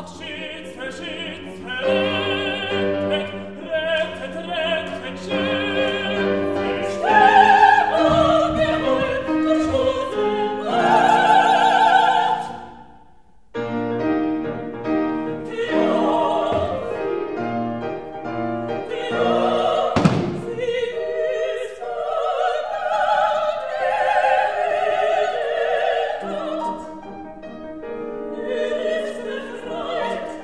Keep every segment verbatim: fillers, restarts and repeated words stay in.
Ist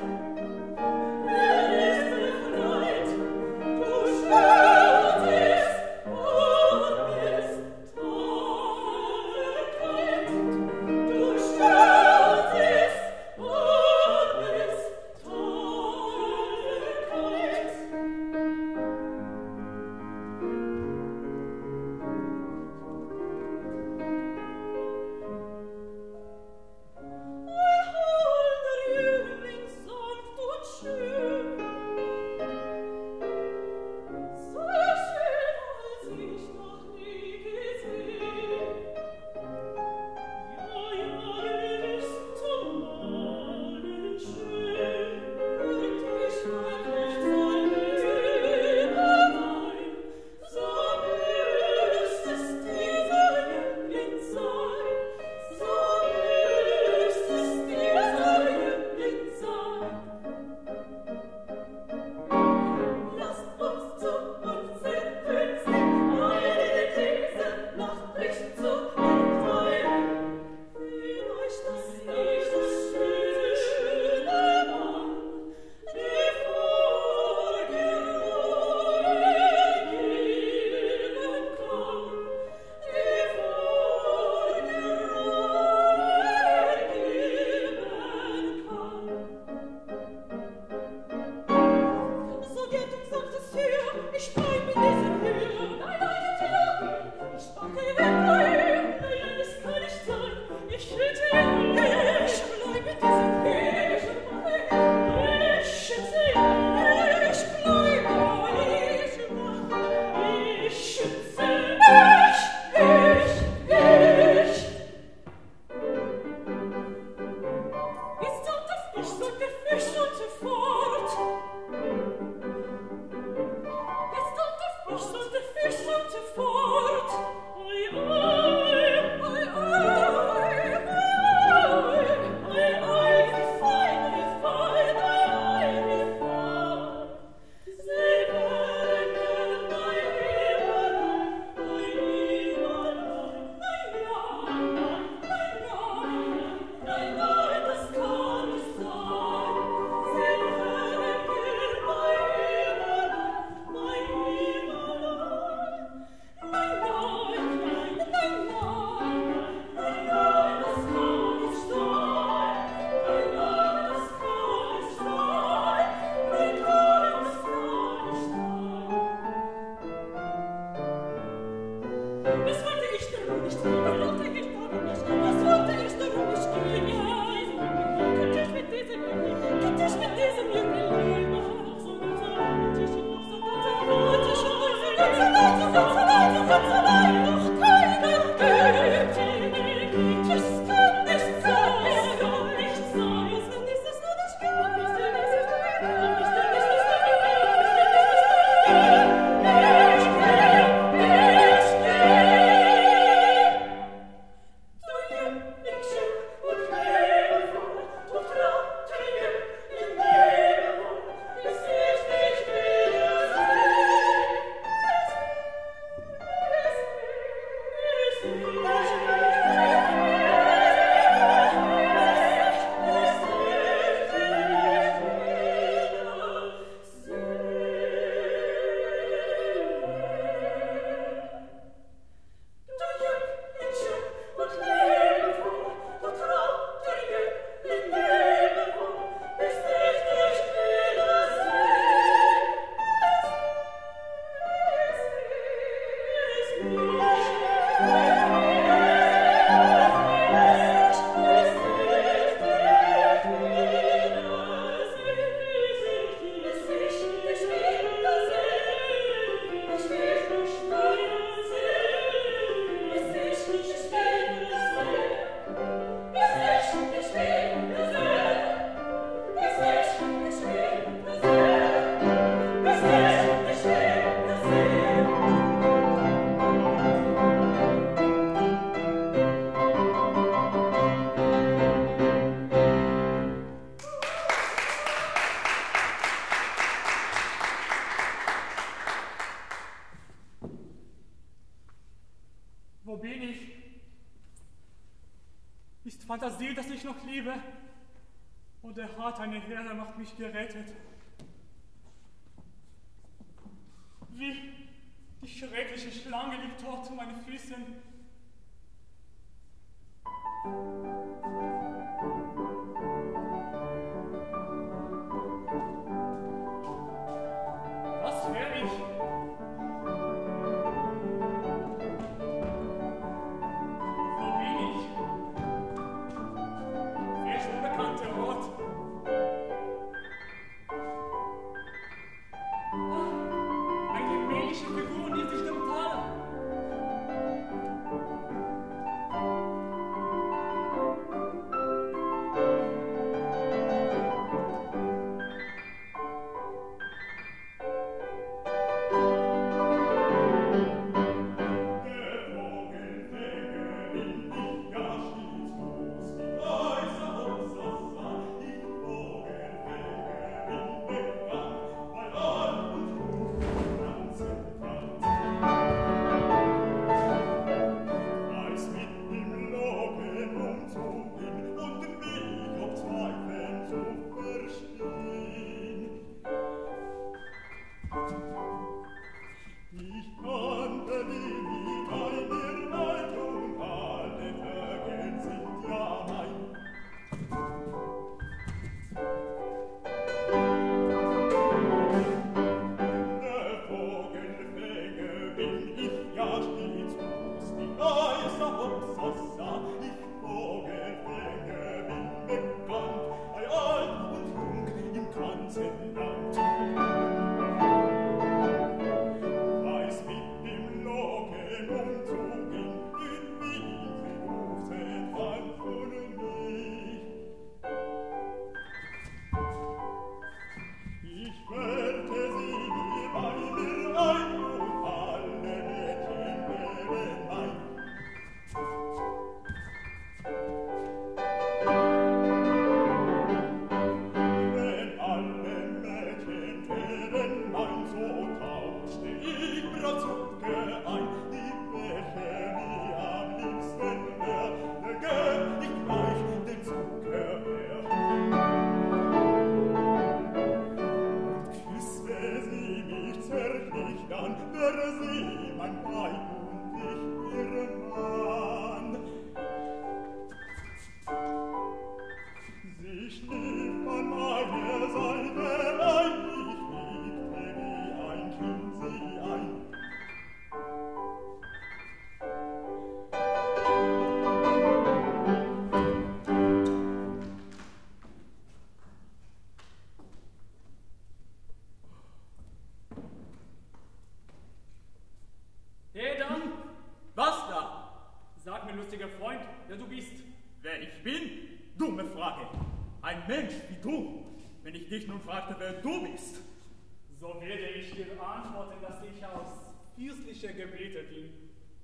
Fantasie, dass ich noch liebe. Und der Rat eine Heere macht mich gerettet. Wie die schreckliche Schlange liegt dort zu meinen Füßen. Was wär ich? Wo bin ich? Der schon bekannte Ort. Ah, eine männliche Figur in diesem Tal. Dich nun fragte, wer du bist. So werde ich dir antworten, dass ich aus fürstlicher Gebiete bin.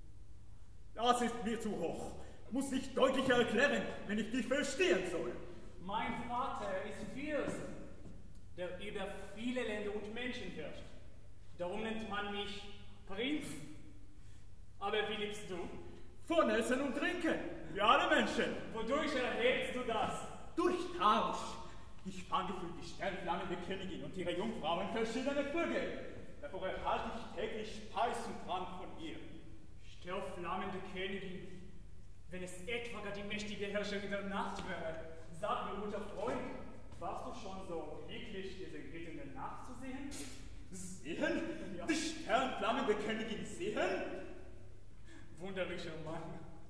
Das ist mir zu hoch. Muss ich deutlicher erklären, wenn ich dich verstehen soll. Mein Vater ist Fürst, der über viele Länder und Menschen herrscht. Darum nennt man mich Prinz. Aber wie liebst du? Von Essen und Trinken, wie alle Menschen. Wodurch erhältst du das? Durch Tausch. Ich fange für die sternflammende Königin und ihre Jungfrauen verschiedene Vögel. Davor erhalte ich täglich Speis und Trank von ihr. Sternflammende Königin, wenn es etwa gar die mächtige Herrscherin der Nacht wäre, sag mir, guter Freund, warst du schon so glücklich, diese glitzernde Nacht zu sehen? Sehen? Ja. Die sternflammende Königin sehen? Wunderlicher Mann.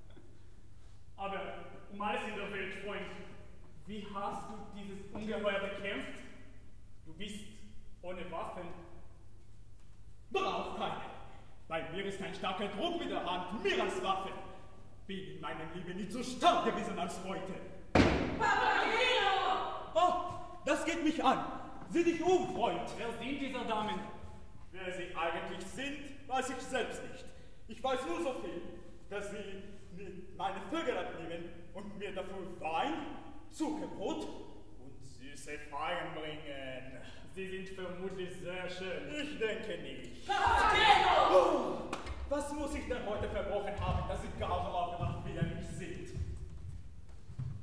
Aber um alles in der Welt, Freund, wie hast du dieses Ungeheuer bekämpft? Du bist ohne Waffen. Brauch keine. Bei mir ist ein starker Druck mit der Hand, mehr als Waffen. Bin in meinem Leben nicht so stark gewesen als heute. Papageno! Oh, das geht mich an. Sieh dich um, Freund. Wer sind diese Damen? Wer sie eigentlich sind, weiß ich selbst nicht. Ich weiß nur so viel, dass sie mir meine Vögel abnehmen und mir dafür Wein, Zuckerbrot und süße Feigen bringen. Sie sind vermutlich sehr schön. Ich denke nicht. Papageno! Oh, was muss ich denn heute verbrochen haben, dass Sie gar so aufgemacht wie ihr nicht sind?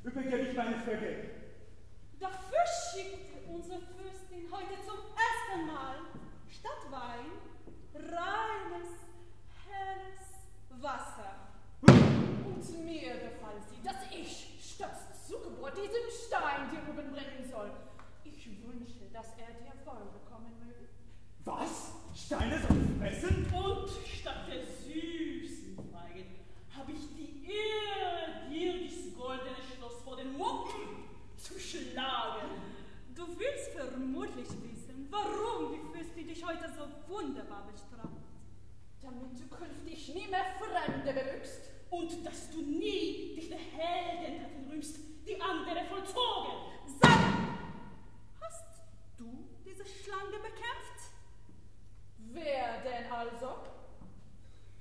übergebe ich meine Vögel. Dafür schickt unsere Fürstin heute zum ersten Mal statt Wein reines, helles Wasser. Und mir befahl sie, dass ich statt Zuckerbrot diesen Stein dir rüberbringen soll. Ich wünsche, dass er dir wohl bekommen möge. Was? Steine soll fressen? Und statt der süßen Feigen habe ich die Ehre, dir dieses goldene Schloss vor den Mucken zu schlagen. Du willst vermutlich wissen, warum die Fürstin dich heute so wunderbar bestraft. Damit du künftig nie mehr Fremde belügst. Und dass du nie dich der Heldentaten rühmst, die andere vollzogen. Sag! Hast du diese Schlange bekämpft? Wer denn also?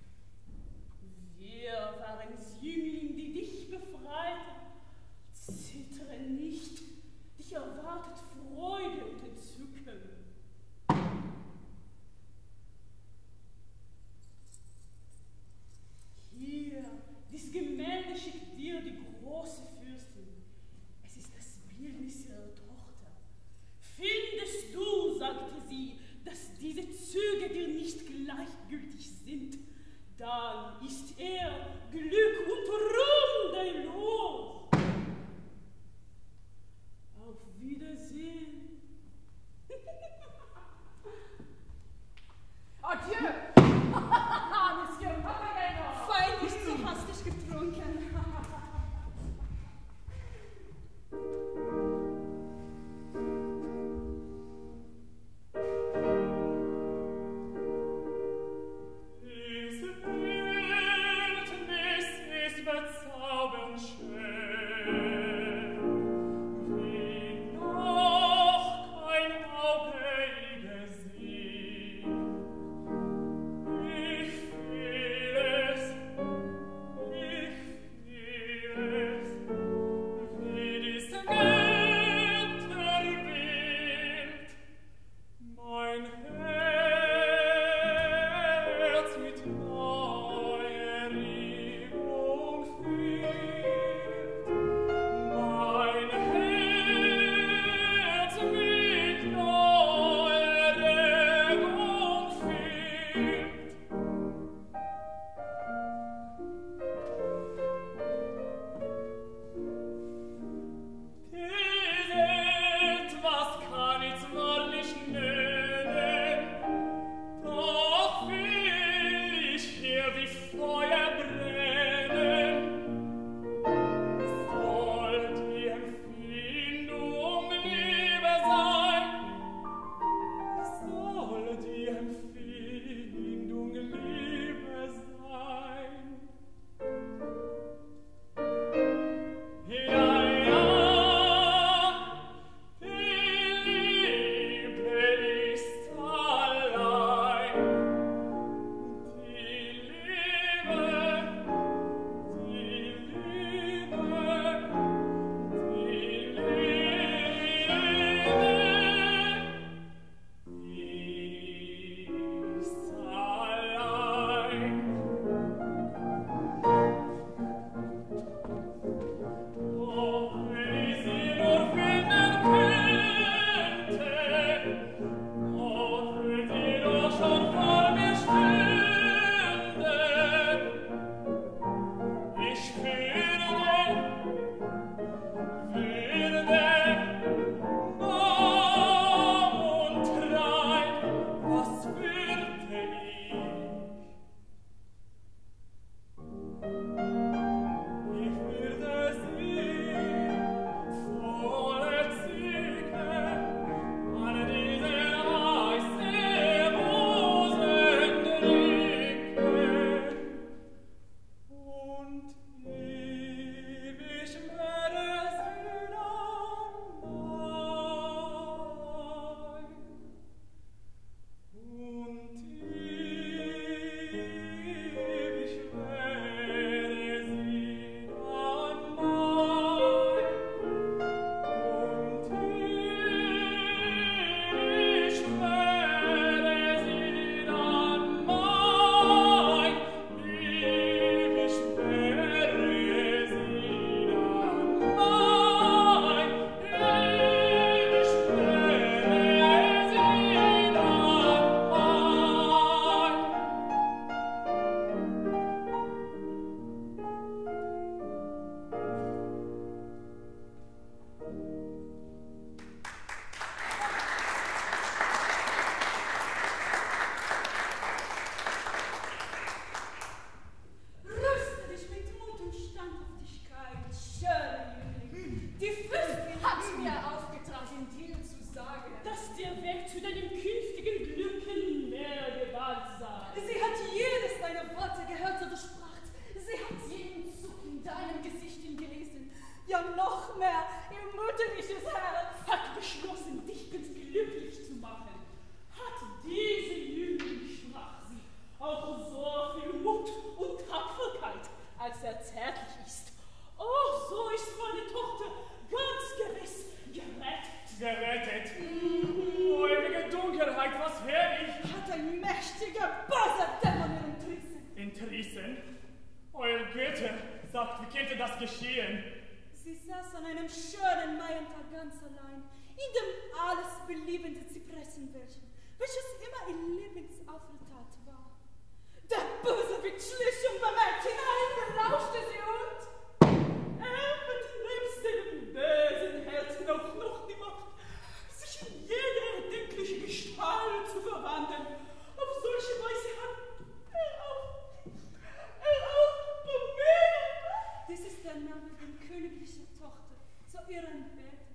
noch mehr ihr mütterliches Herz. Hat beschlossen, dich ganz glücklich zu machen. Hat diese Jüngling, sprach sie, auch so viel Mut und Tapferkeit, als er zärtlich ist. Oh, so ist meine Tochter ganz gewiss gerettet. Gerettet? Oh, ewige Dunkelheit, was hör ich? Hat ein mächtiger, böser Dämon ihr entrissen. Entrissen? Euer Götter, sagt, wie könnte das geschehen? Sie saß an einem schönen Maientag ganz allein, in dem alles beliebende Zypressenwäldchen, welches immer ihr Lieblingsaufenthalt war. Der Bösewicht schlich unbemerkt hinein, belauschte sie und... Er hat nebst dem bösen Herzen auch noch die Macht, sich in jede erdenkliche Gestalt zu verwandeln. Auf solche Weise hat er auch, er auch bemerkt. Dies ist der Name der königlichen Tochter, so ihren Bett.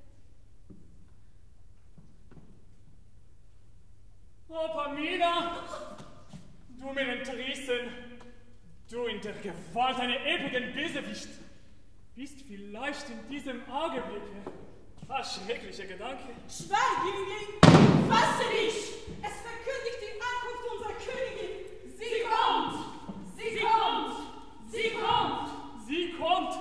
Oh, Pamina! Du mir entrissen, du in der Gewalt einer ewigen Bösewicht, bist vielleicht in diesem Augenblicke. Ah, schrecklicher Gedanke. Schweig, Jüngling! Fasse dich! Es verkündigt die Ankunft unserer Königin. Sie kommt! Sie kommt! Sie kommt! Sie kommt!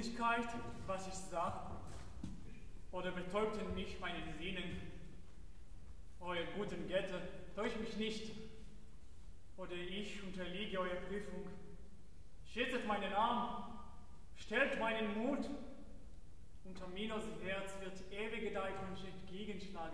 Wirklichkeit, was ich sah? Oder betäubten mich meine Sehnen? Euer guten Götter, täuscht mich nicht. Oder ich unterliege eurer Prüfung. Schätzet meinen Arm, stellt meinen Mut. Unter Minos Herz wird ewige Deitwunsch entgegenschlagen.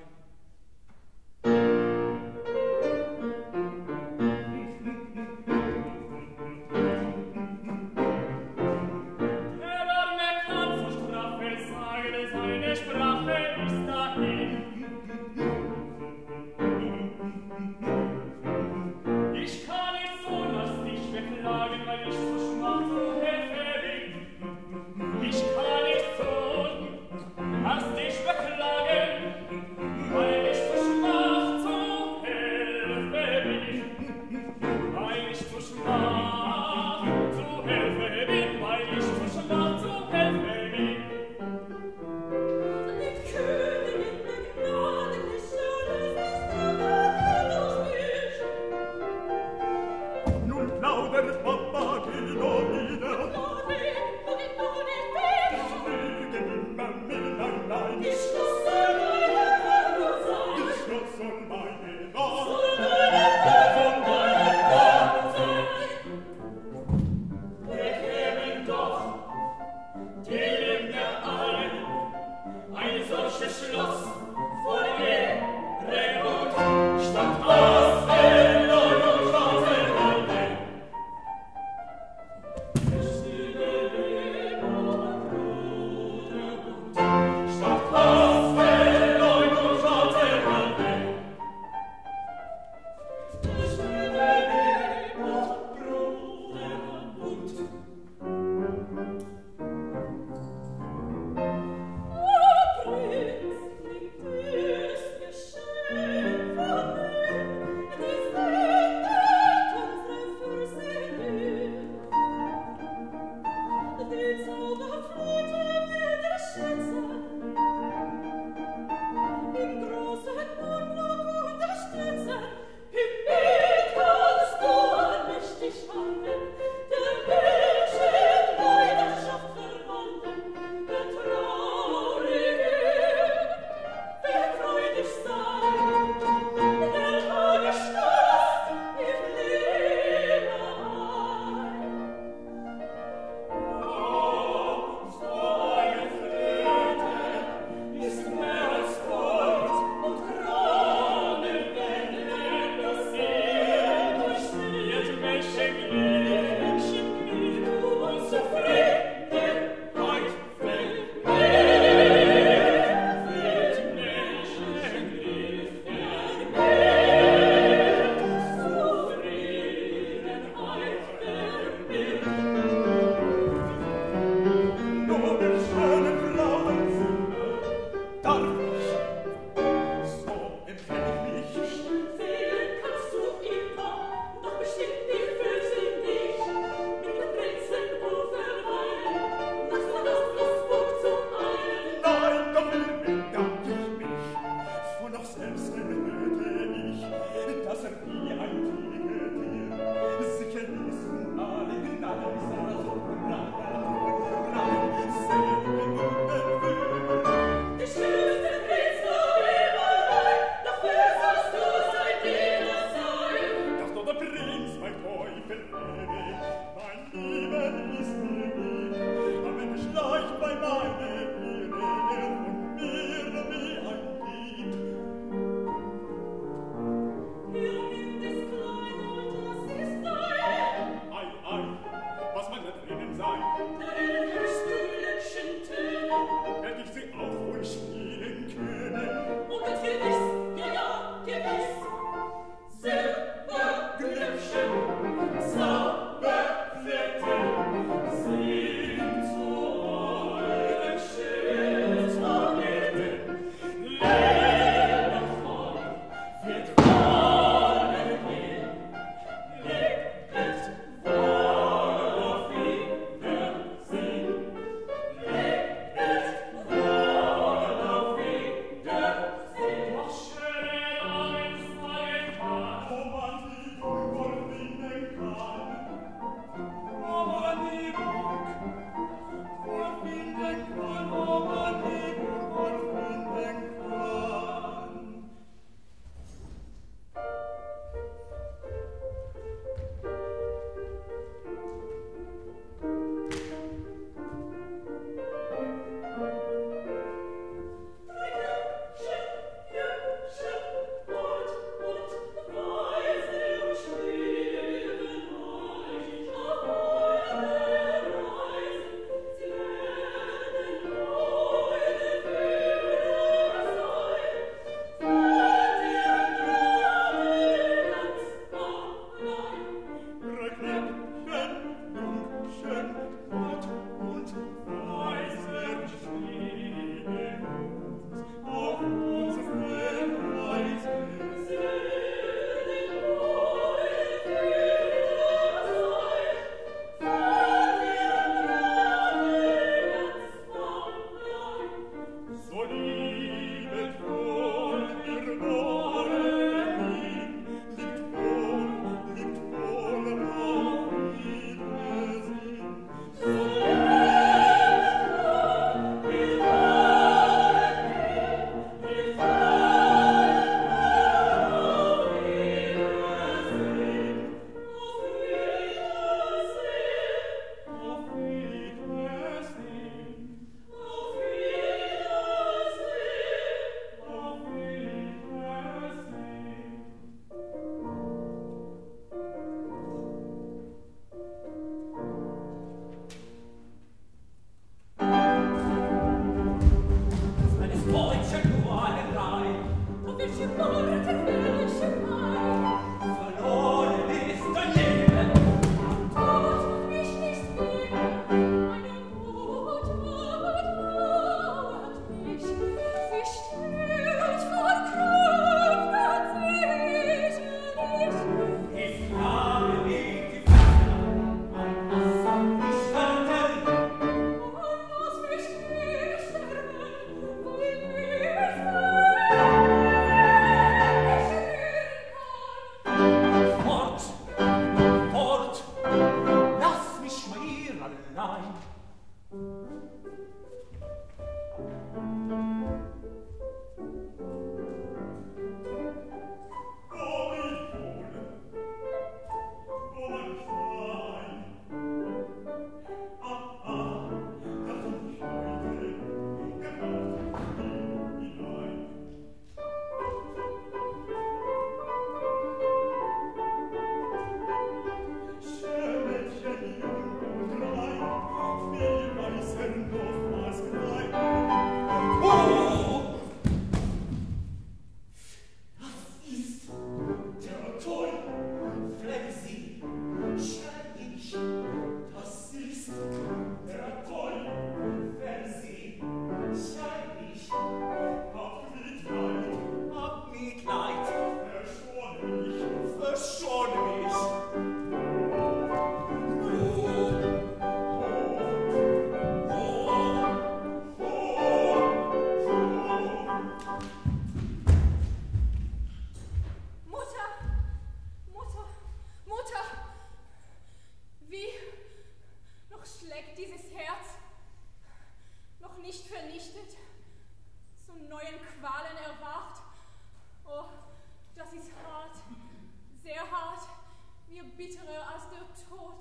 bitterer als der Tod.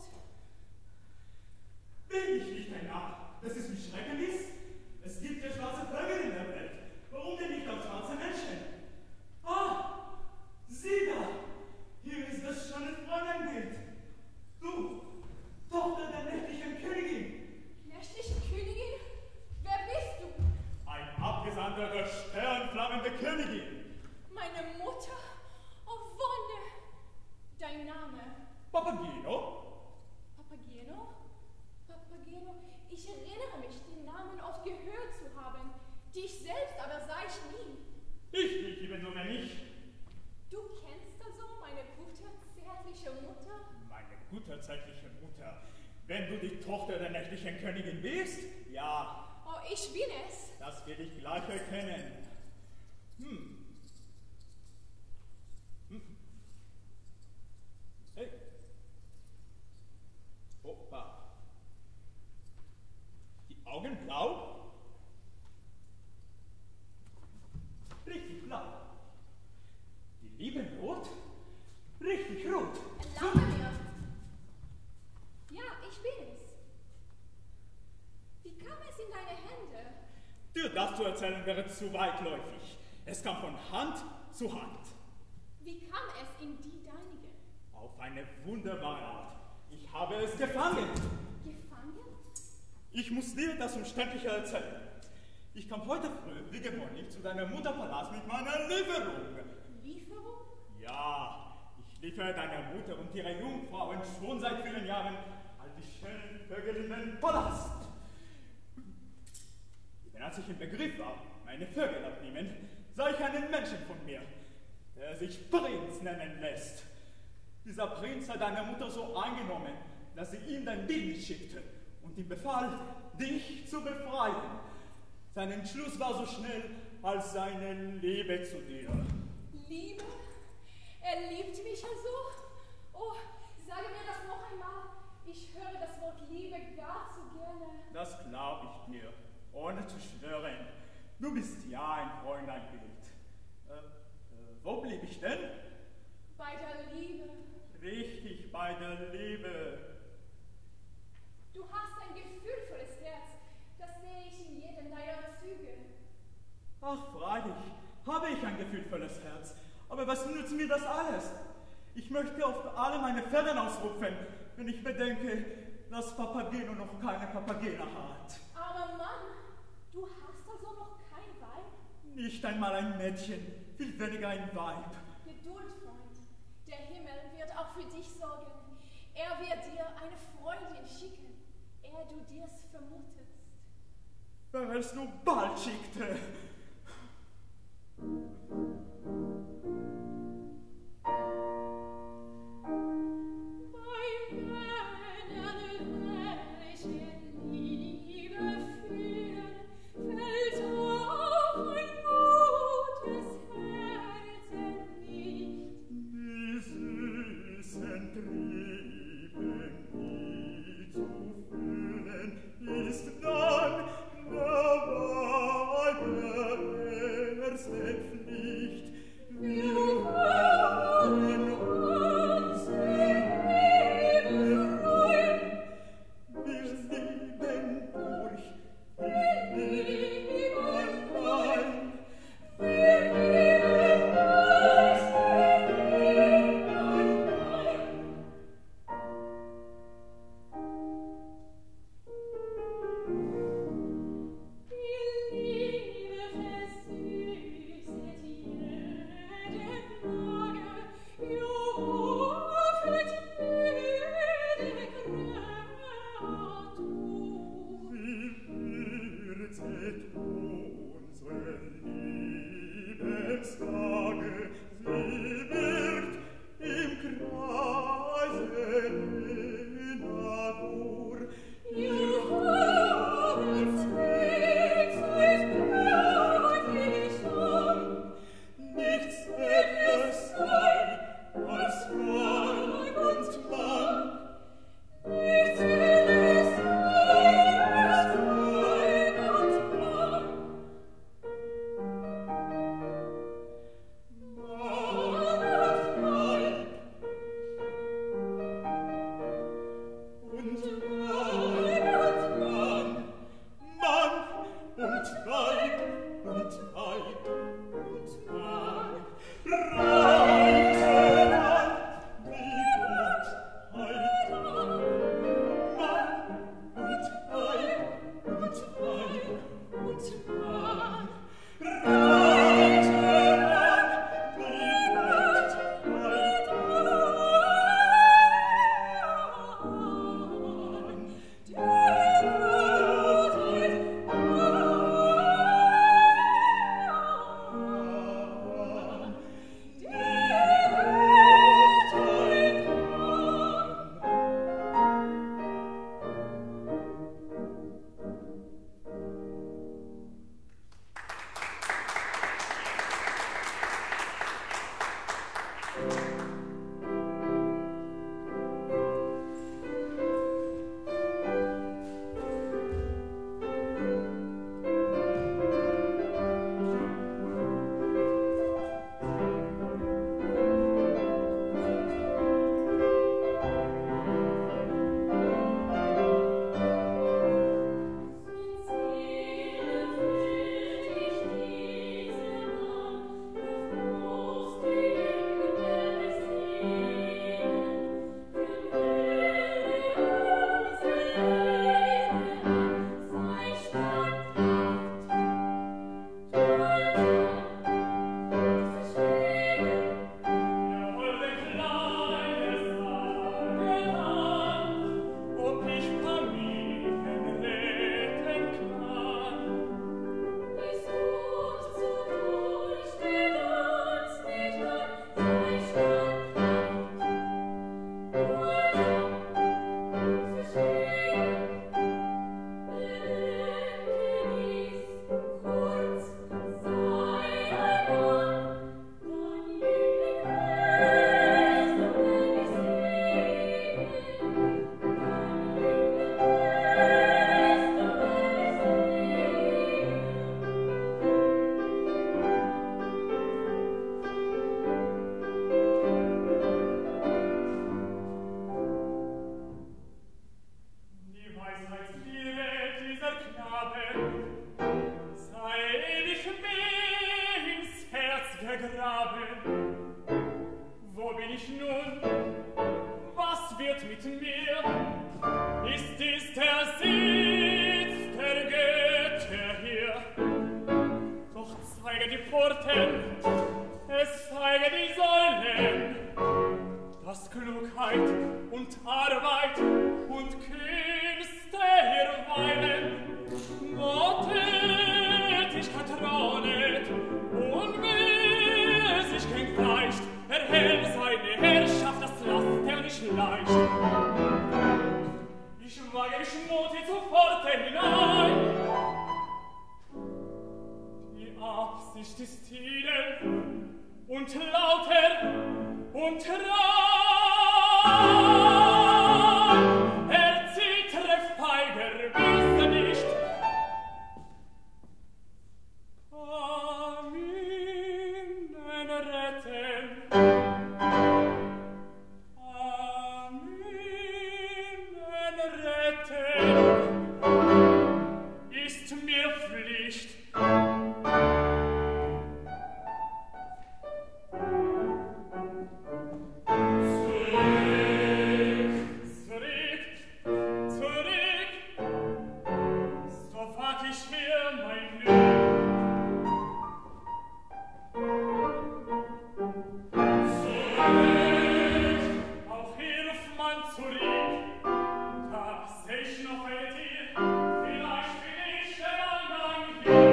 Bin ich nicht ein Narr, dass es mich schrecken ist? Es gibt ja schwarze Vögel in der Welt. Warum denn nicht auch schwarze Menschen? Ah, sieh da! Hier ist das schöne Fräuleinbild. Du, Tochter der nächtlichen Königin. Nächtliche Königin? Wer bist du? Ein Abgesandter der sternflammenden Königin. Meine Mutter? Oh, Wonne! Dein Name? Papageno? Papageno? Papageno? Ich erinnere mich, den Namen oft gehört zu haben. Dich selbst aber sah ich nie. Ich dich ebenso nicht. Du kennst also meine gute, zärtliche Mutter? Meine gute, zärtliche Mutter. Wenn du die Tochter der nächtlichen Königin bist? Ja. Oh, ich bin es. Das will ich gleich erkennen. Hm. Hm. Hey. Opa. Die Augen blau? Richtig blau. Die Lippen rot? Richtig rot. Erlaube mir. Ja, ich bin es. Wie kam es in deine Hände? Dir das zu erzählen wäre zu weitläufig. Es kam von Hand zu Hand. Wie kam es in die deinige? Auf eine wunderbare Art. Ich habe es gefangen. Gefangen? Ich muss dir das Umständliche erzählen. Ich kam heute früh, wie gewöhnlich, zu deinem Mutterpalast mit meiner Lieferung. Lieferung? Ja, ich liefere deiner Mutter und ihre Jungfrauen schon seit vielen Jahren all die schönen Vögel in den Palast. Denn als ich im Begriff war, meine Vögel abnehmen, sah ich einen Menschen von mir, der sich Prinz nennen lässt. Dieser Prinz hat deine Mutter so eingenommen, dass sie ihm dein Bild schickte und ihm befahl, dich zu befreien. Sein Entschluss war so schnell als seine Liebe zu dir. Liebe? Er liebt mich also? Oh, sage mir das noch einmal. Ich höre das Wort Liebe gar zu gerne. Das glaube ich dir, ohne zu schwören. Du bist ja ein Fräuleinbild. Äh, äh, wo blieb ich denn? Bei der Liebe. Richtig, bei der Liebe. Du hast ein gefühlvolles Herz. Das sehe ich in jedem deiner Züge. Ach, freilich, habe ich ein gefühlvolles Herz. Aber was nützt mir das alles? Ich möchte auf alle meine Federn ausrupfen, wenn ich bedenke, dass Papageno noch keine Papagena hat. Aber Mann, du hast also noch kein Weib? Nicht einmal ein Mädchen, viel weniger ein Weib. Geduld, Freund. Der Himmel wird auch für dich sorgen. Er wird dir eine Freundin schicken, ehe du dir's vermutest. Wenn er es nur bald schickte. Ist dann der Wahl ich nun? Was wird mit mir? Ist dies der Sitz der Götter hier? Doch zeige die Pforten, es zeige die Säulen, dass Klugheit und Arbeit und Künste hier weilen, wo Tätigkeit traunet und wer sich kein Fleisch erhält seine Herrschaft, das lasst er nicht leicht. Ich wage mich mutig zur Pforte hinein. Die Absicht ist idel und lauter und rein. Er zittere feiger, wisse nicht. Amen, retten. Ist mir Pflicht. Zurück, zurück, zurück, so wag ich hier mein Glück. Zurück, auch hier ruft man zurück. Da seh ich noch eine Tier, vielleicht bin ich der Angang hier.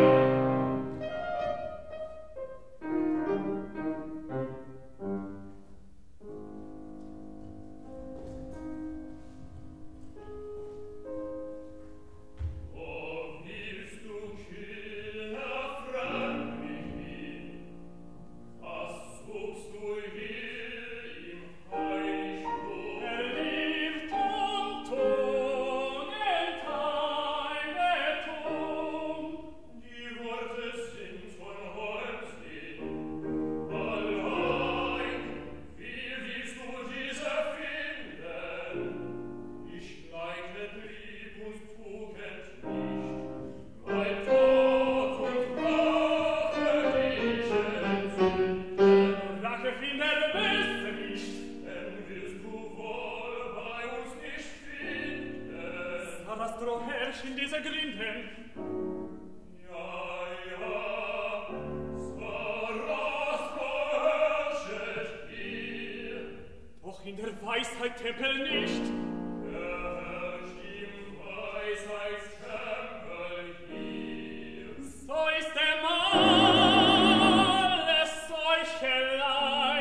Oh, willst du Kinder fragen mich, was suchst du hier im Heiligtum? Er lebt und Tugend, die Worte sind von Holzlin. Allein, wie willst du diese finden? Ich leite Trieb und Tugend nicht, weil Tod und Rache dich entzünden. Rache findet Böse nicht, denn wirst du wohl bei uns nicht finden. Sarastro herrscht in diese Grinden. Ja, ja, Sarastro herrscht hier. Doch in der Weisheit Tempel nicht. Er herrscht im Weisheitstempel hier. So ist dem alles Seuchelei.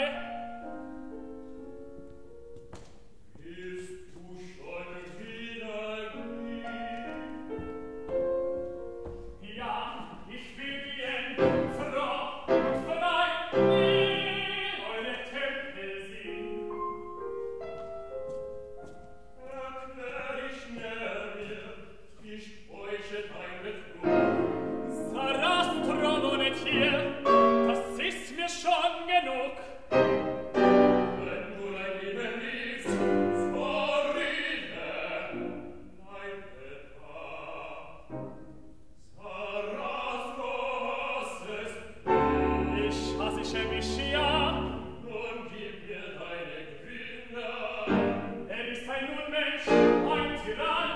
Bist du schon wieder hier? Ja, ich will gehen, froh und frei, in eure Tempel sehen. Erklär ich schnell mir, ich bräuche dein Betrug. Sarastro wohnet hier, das ist mir schon genug. Wenn du dein Leben liebst, so rede, bleibe da. Sarastro hassest du. Ich hasse ich mich, ja. Nun gib mir deine Gründe. Er ist ein Unmensch, ein Tyrann.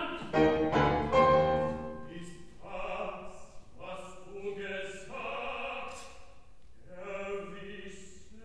Ist das, was du gesagt, erwiesen?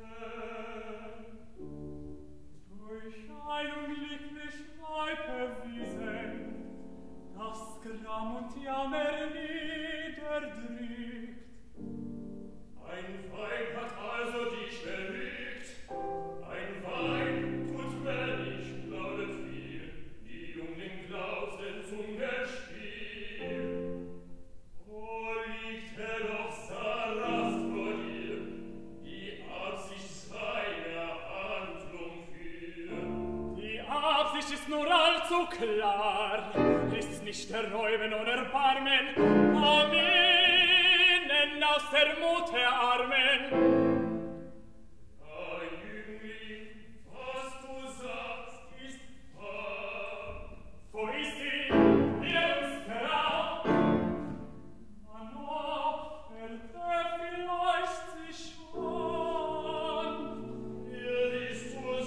Durch ein unglücklich Weib erwiesen, das Gram und Jammer niederdrückt. Ein Weib hat also dich belügt, ein Weib tut mir nicht lautet viel, die Jungen glauben zum Gespiel. Wo liegt er doch Sarastro hier, die Absicht seiner Handlung führt? Die Absicht ist nur allzu klar, ist nicht der Räumen ohne Erbarmen, Aminen aus der Mutter Armen. Ah, Jüngling, was du sagst, ist wahr. Wo ist sie? Hier ist der Raum. Man opfert er vielleicht sich schon. Hier ist wohl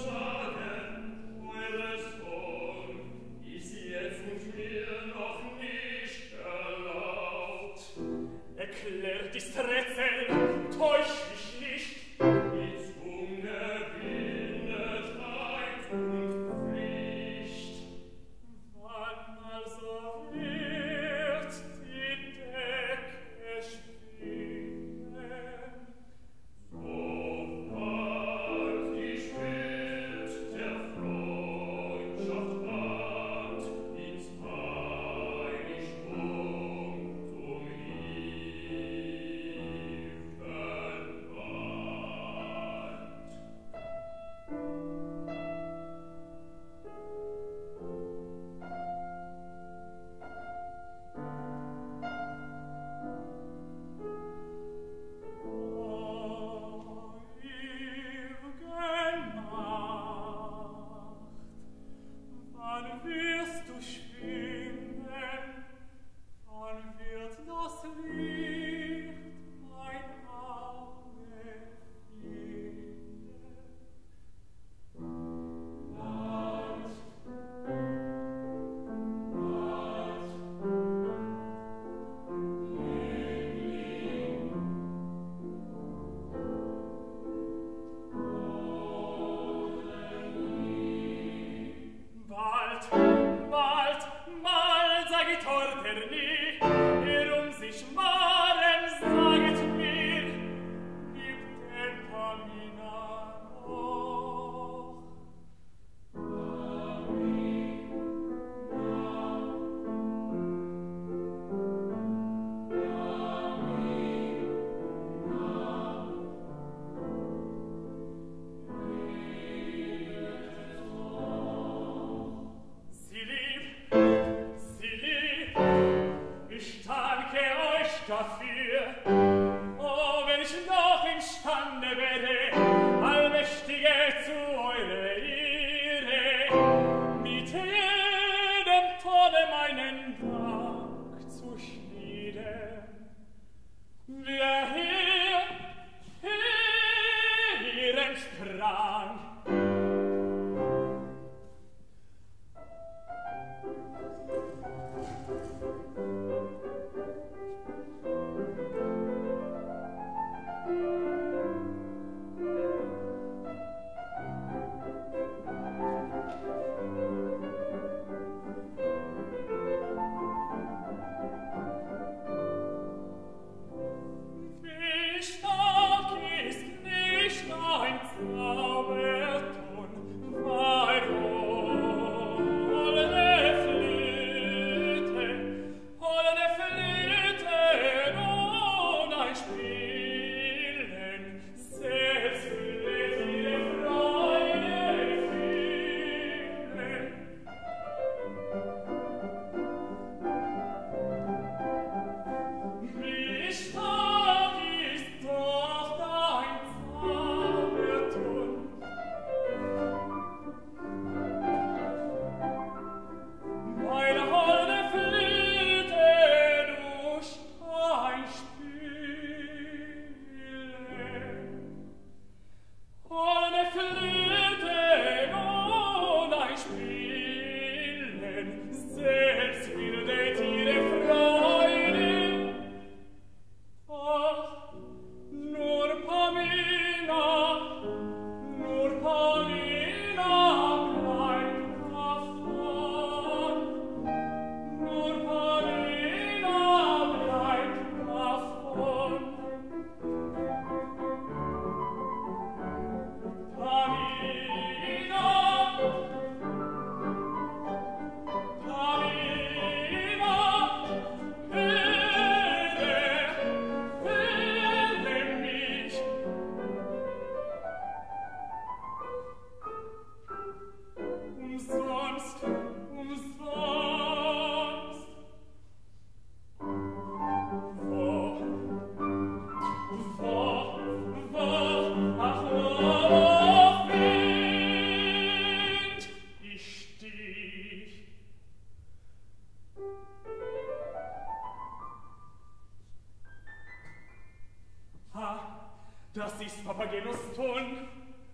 Das ist Papageno's Ton.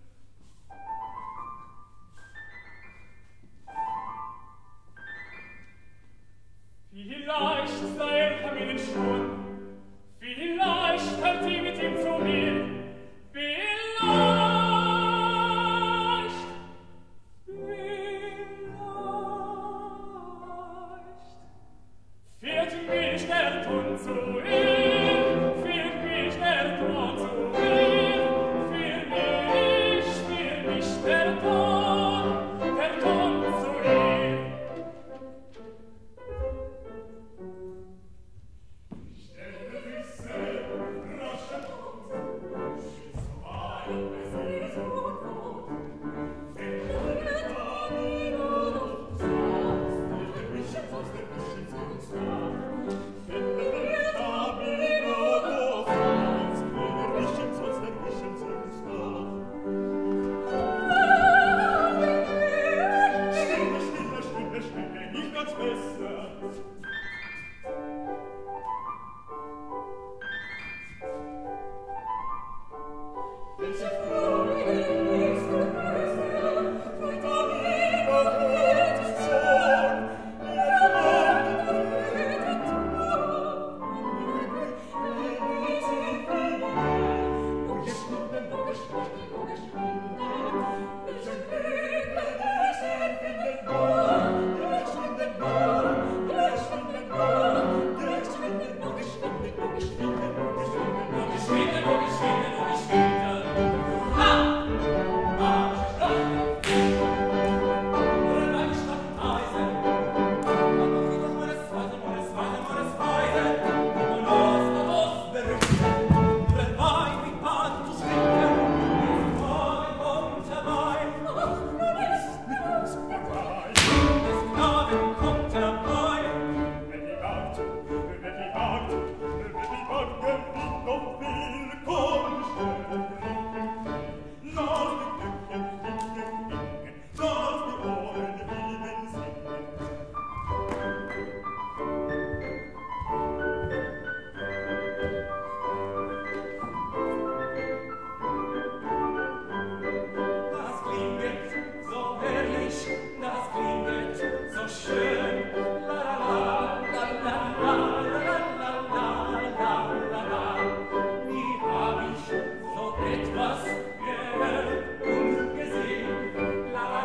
Vielleicht sei er Kamelen schon, vielleicht kommt sie mit ihm zu mir, vielleicht, vielleicht führt mich der Ton zu ihr, führt mich der Ton zu ihr, führt mich, führt mich der Ton, der Ton zu ihr. Etwas gehört und gesehen, la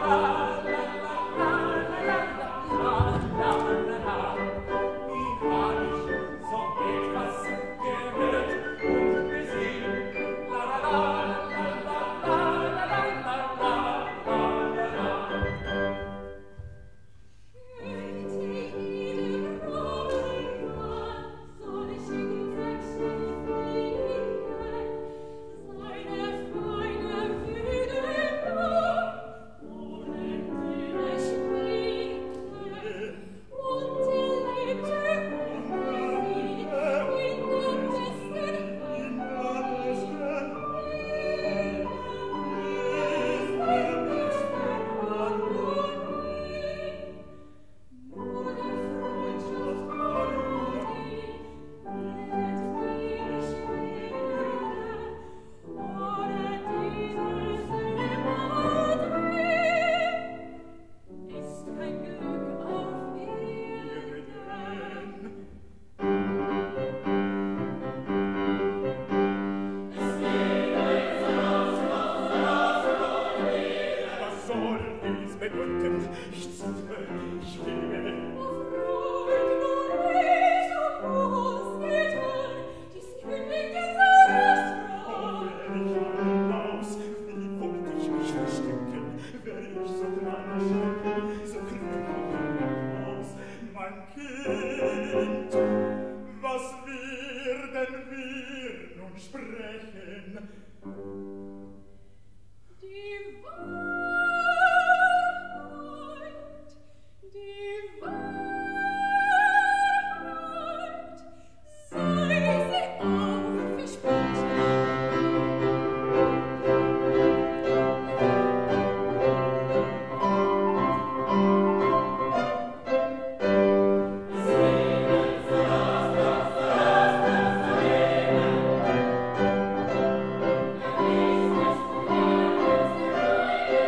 Thank you.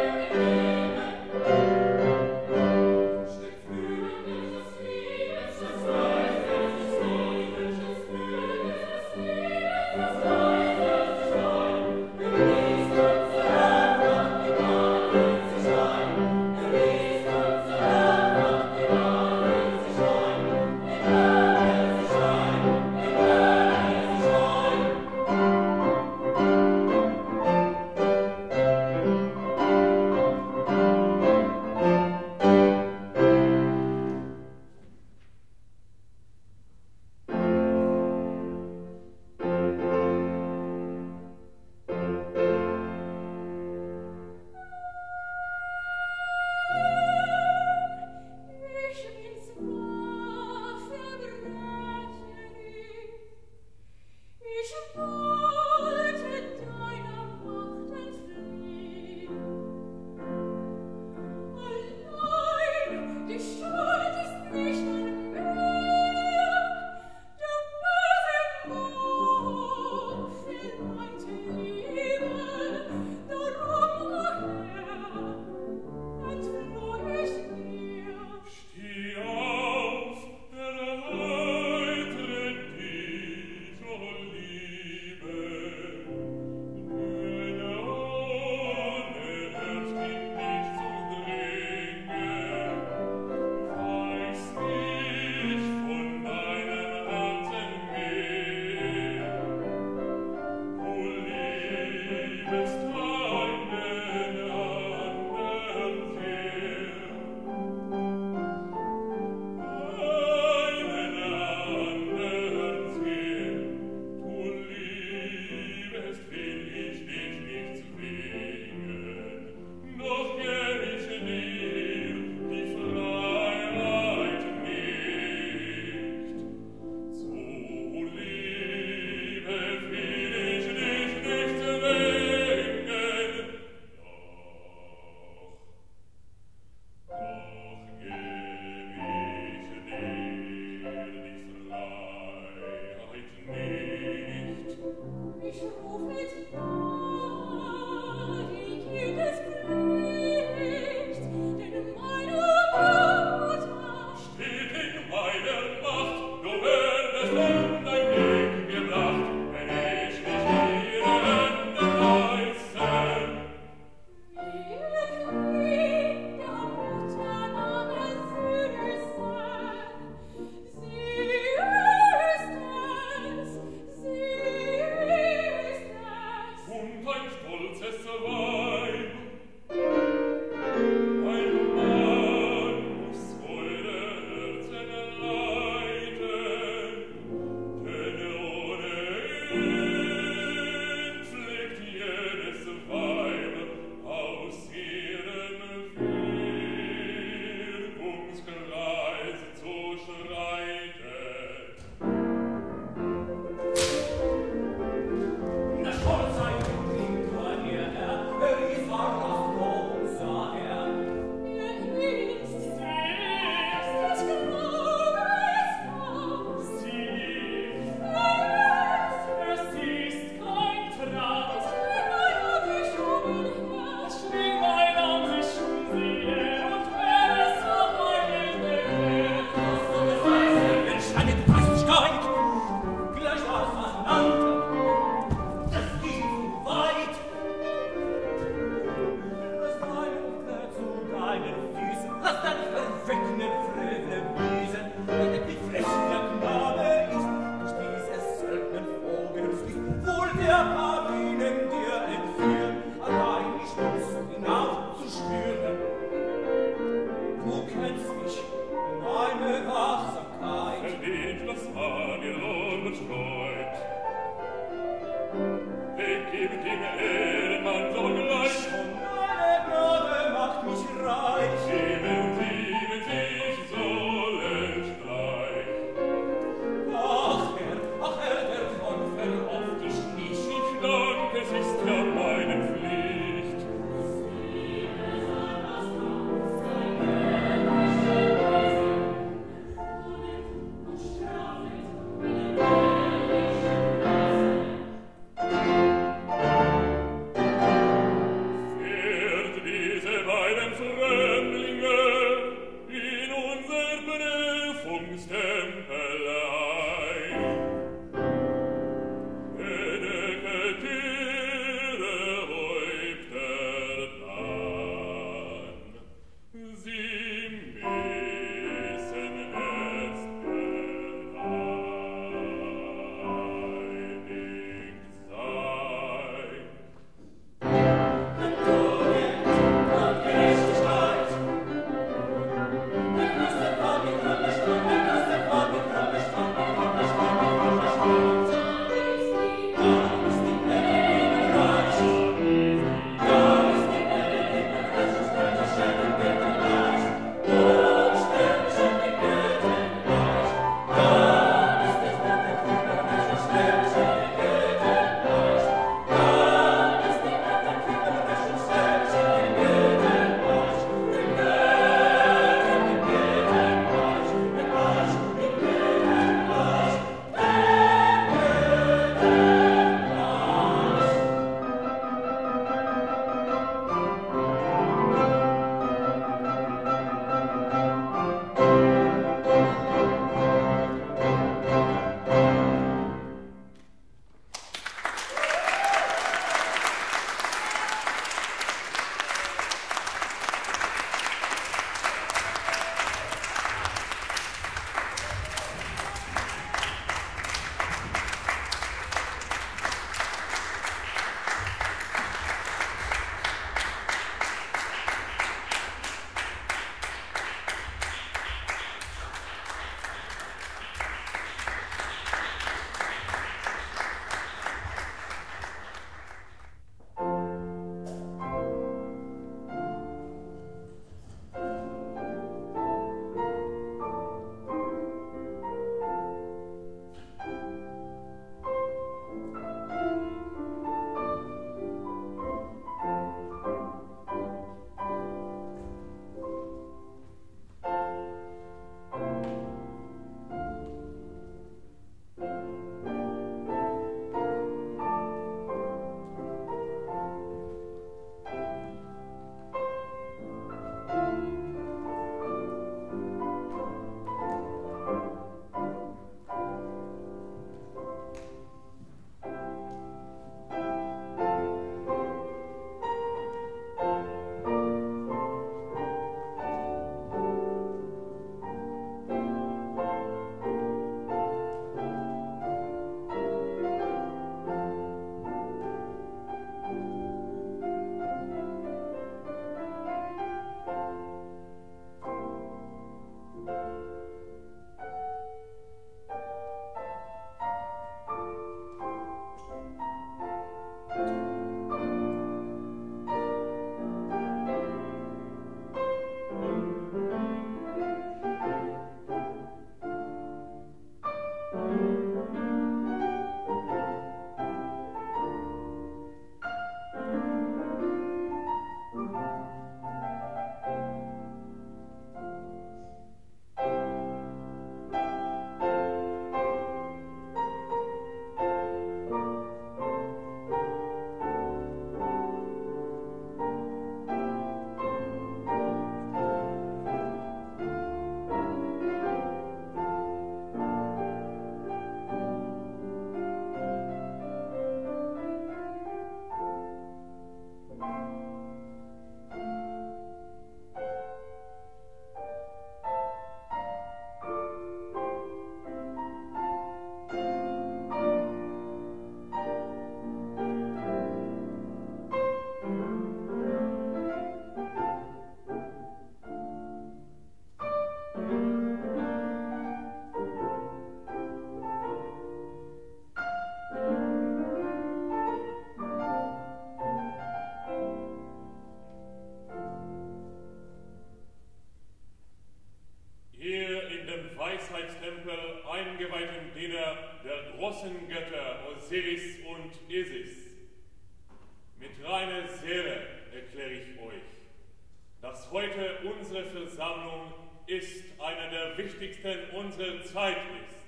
Herrlichkeitstempel eingeweihten Diener der großen Götter Osiris und Isis. Mit reiner Seele erkläre ich euch, dass heute unsere Versammlung ist einer der wichtigsten unserer Zeit ist.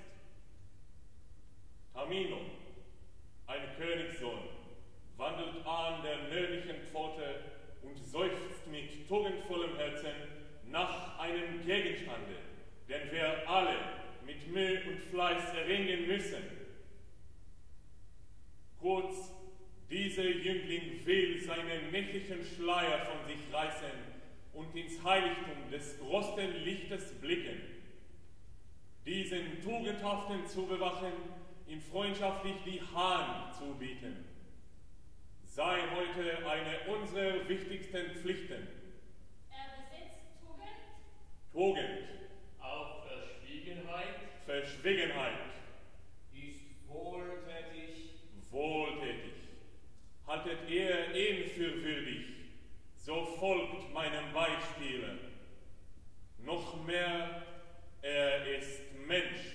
Tamino, ein Königssohn, wandelt an der nördlichen Pforte und seufzt mit tugendvollem Herzen nach einem Gegenstande, den wir alle mit Mühe und Fleiß erringen müssen. Kurz, dieser Jüngling will seinen nächtlichen Schleier von sich reißen und ins Heiligtum des größten Lichtes blicken. Diesen Tugendhaften zu bewachen, ihm freundschaftlich die Hand zu bieten, sei heute eine unserer wichtigsten Pflichten. Er besitzt Tugend? Tugend. Auch Verschwiegenheit? Verschwiegenheit. Ist wohltätig? Wohltätig. Haltet ihr ihn für würdig, so folgt meinem Beispiele. Noch mehr, er ist Mensch.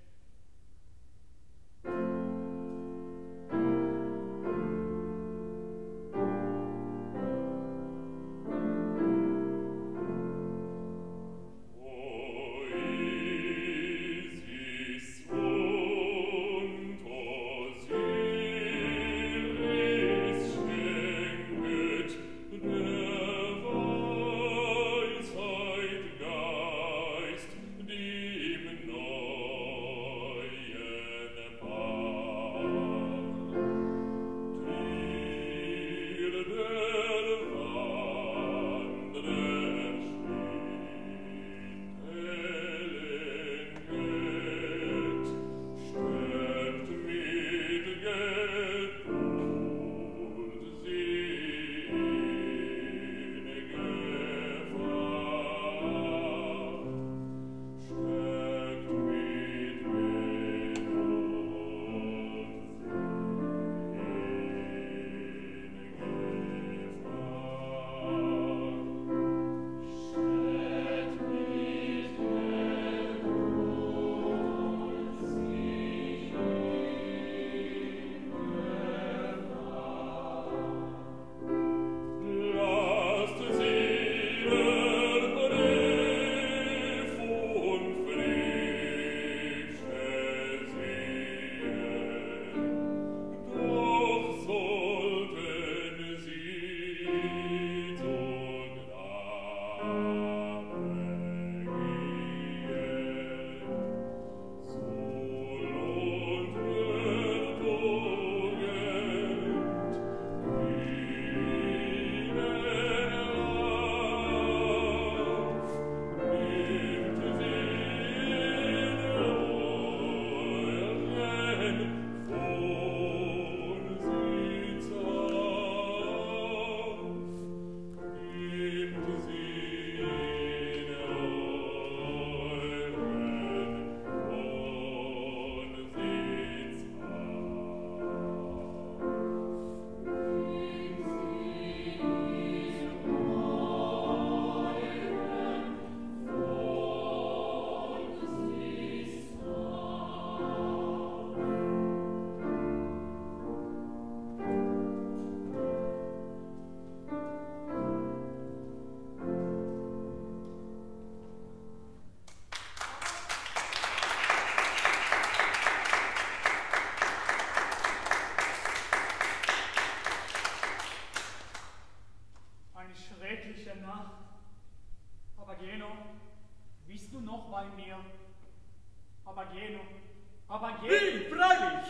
Papageno. Papageno. Wie, freilich!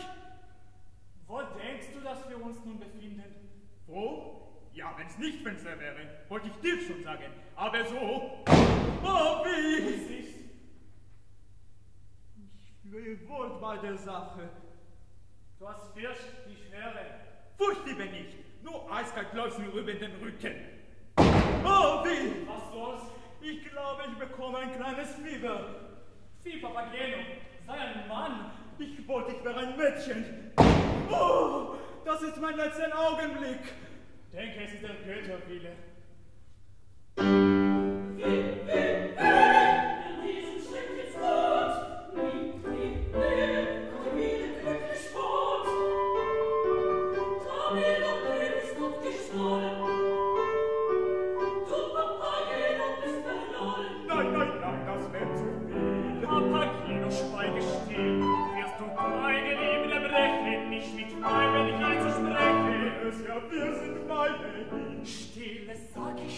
Wo denkst du, dass wir uns nun befinden? Wo? Ja, wenn's nicht Fenster wäre, wollte ich dir schon sagen. Aber so... Oh, wie! Was ist? Ich will wohl bei der Sache. Du hast Fürst die Schwere. Furcht lieber nicht. Nur eiskalt läuft mir über den Rücken. Oh, wie! Was los? Ich glaube, ich bekomme ein kleines Fieber. Vieh, Papageno, sei ein Mann. Ich wollte, ich wäre ein Mädchen. Oh, das ist mein letzter Augenblick. Denke, es ist der Götterwille. Wie, wie, wie, in diesem Schritt ist gut.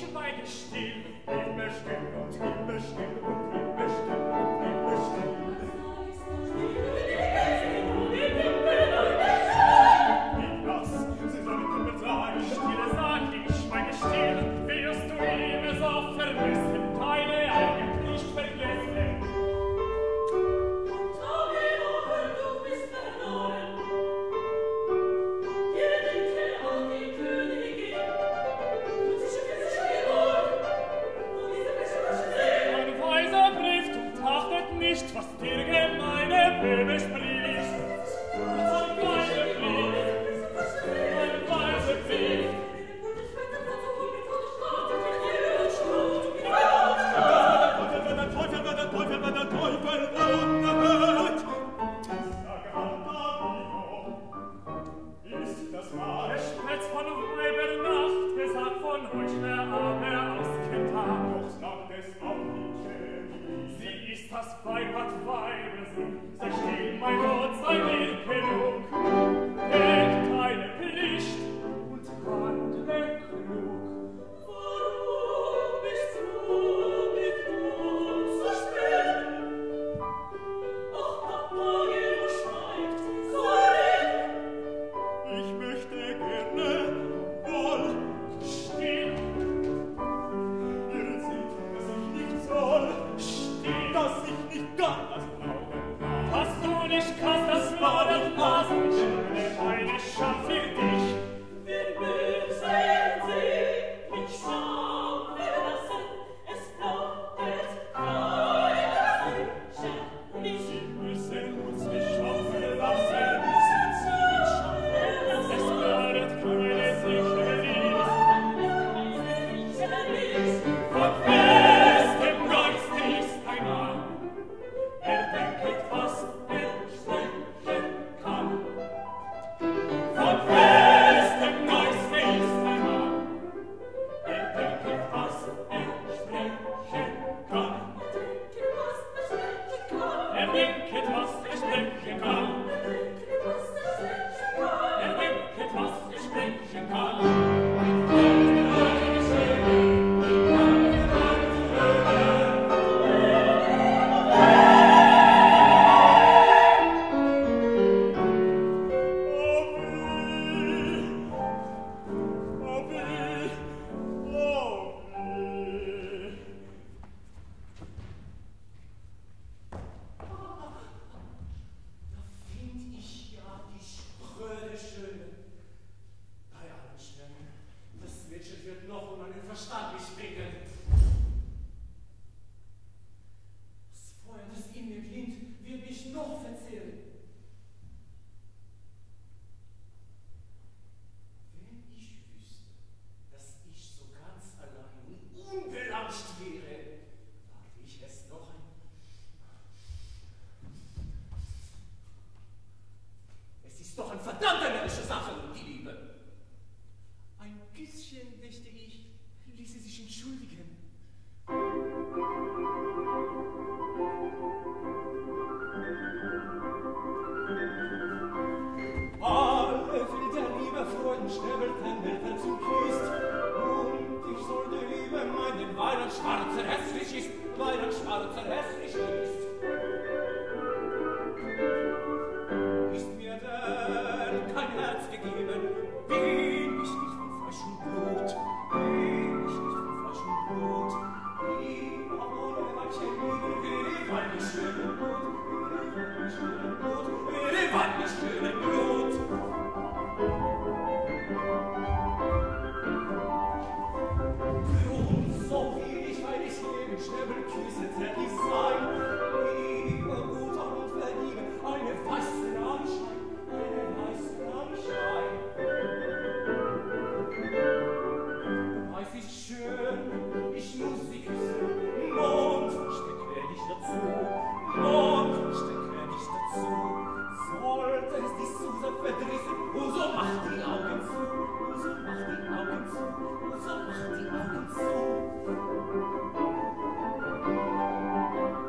schweige still. Immer still und immer still und immer still und immer still. Wie was? Sie sollen immer sein. Stille, sag ich, schweige still. Wirst du immer so vermissen, deine eigene Pflicht vergessen. Was dir gemeine Böbe spricht. Ein weise Pflicht, ein weise Pflicht. Wenn der Teufel, wenn der Teufel, wenn der Teufel unerhört. Sag Antonio, ist das wahr? Der Spetz von Weibernacht, gesagt von Heuchler, aber auskennt er. Doch sagt es auch die Königin. Sie ist das Weib, hat Weibersinn. Sei still, mein Gott, sei mir genug. Denk deine Pflicht und handle klug. Warum bist du mit uns so still? Ach, Papa, ihr schweigt, so red. Ich möchte gerne wohl Still, ihr seht, dass ich nicht soll, still. dass ich nicht kann das Blaue Maß. Was du nicht kannst, das blaue Maß. Ich schöne eine Schar für dich. Wir müssen sie mit Scham verlassen. Es bleibt keine Sicher nicht. Sie müssen uns nicht schaffen lassen. Es bleibt keine sichere Liebe. Von festem Geiste ist ein Mann. Er denket, was er sprechen kann. Von festem Geiste ist ein Mann. Er denket, was er sprechen kann. Er denket, was er sprechen kann. Er denket, was er sprechen kann. Oh weh, oh weh. Da find ich ja die spröde Schöne. Bei allen Schwärmen, das Mädchen wird noch um meinen Verstand mich bringen. Das Feuer, das in mir glüht, wird mich noch verzehren. Wenn ich wüsste, dass ich so ganz allein unbelauscht wäre, wagte ich es noch ein. Es ist doch eine verdammte närrische Sache, die Liebe. Ein bisschen, dächte ich, ließe sich entschuldigen. Alle für der liebe Freuden schnäbelten Eltern zum Christ. Und ich sollte lieben meinen, weil ein Schwarzer hässlich ist, weil ein Schwarzer hässlich ist. Ist mir denn kein Herz gegeben, bin ich nicht von Fleisch und Blut, bin ich nicht von Fleisch und Blut. Ich aber Weibchen lieben, wir Weibchen schönen Blut, wir Weibchen schönen Blut, wir Weibchen schönen Blut. Und so will ich, weil ich lebe, sterben, küssen, zärtlich sein. Lieber guter und verlieben, eine weiße Anschein, eine weiße Anschein. Weiß ich schön, ich muss sie küssen, Mond, steck werde ich dazu, Mond, steck werde ich dazu. Sollte es die Susa verdrießen, und so macht die Augen zu, und so macht die Augen zu, und so macht die Augen zu.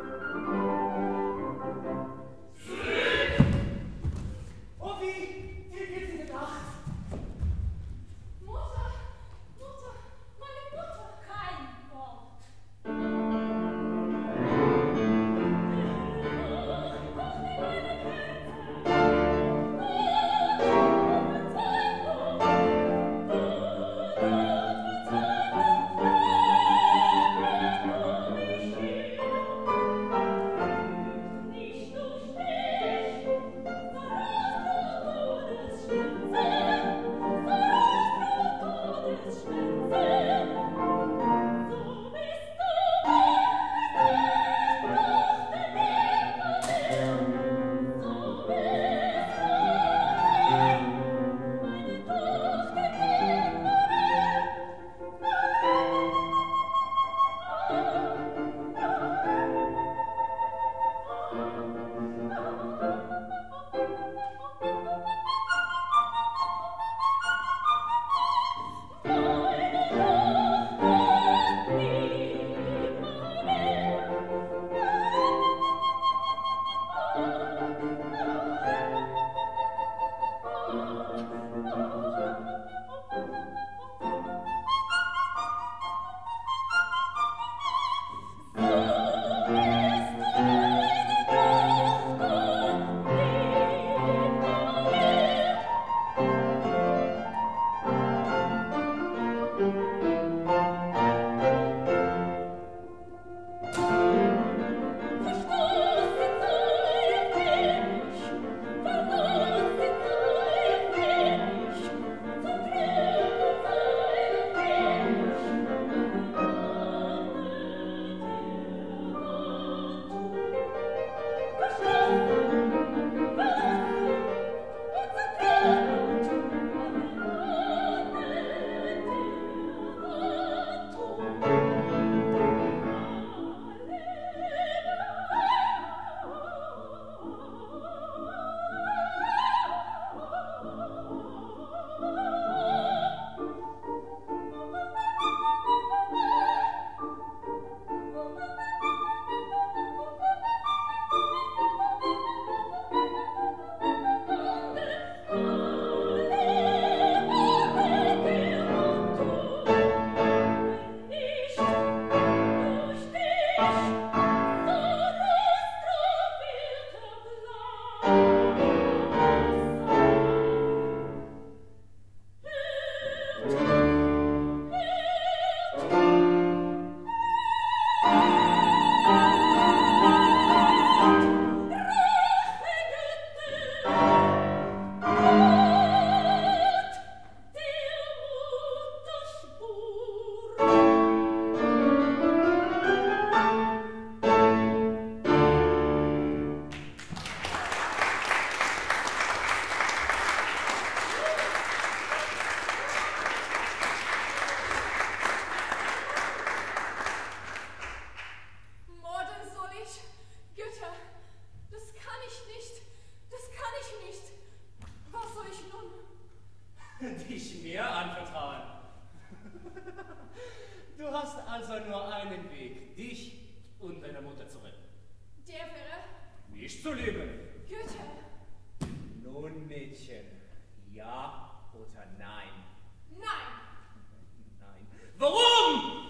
nicht zu lügen. Güte. Nun, Mädchen, ja oder nein? Nein. Nein. Warum?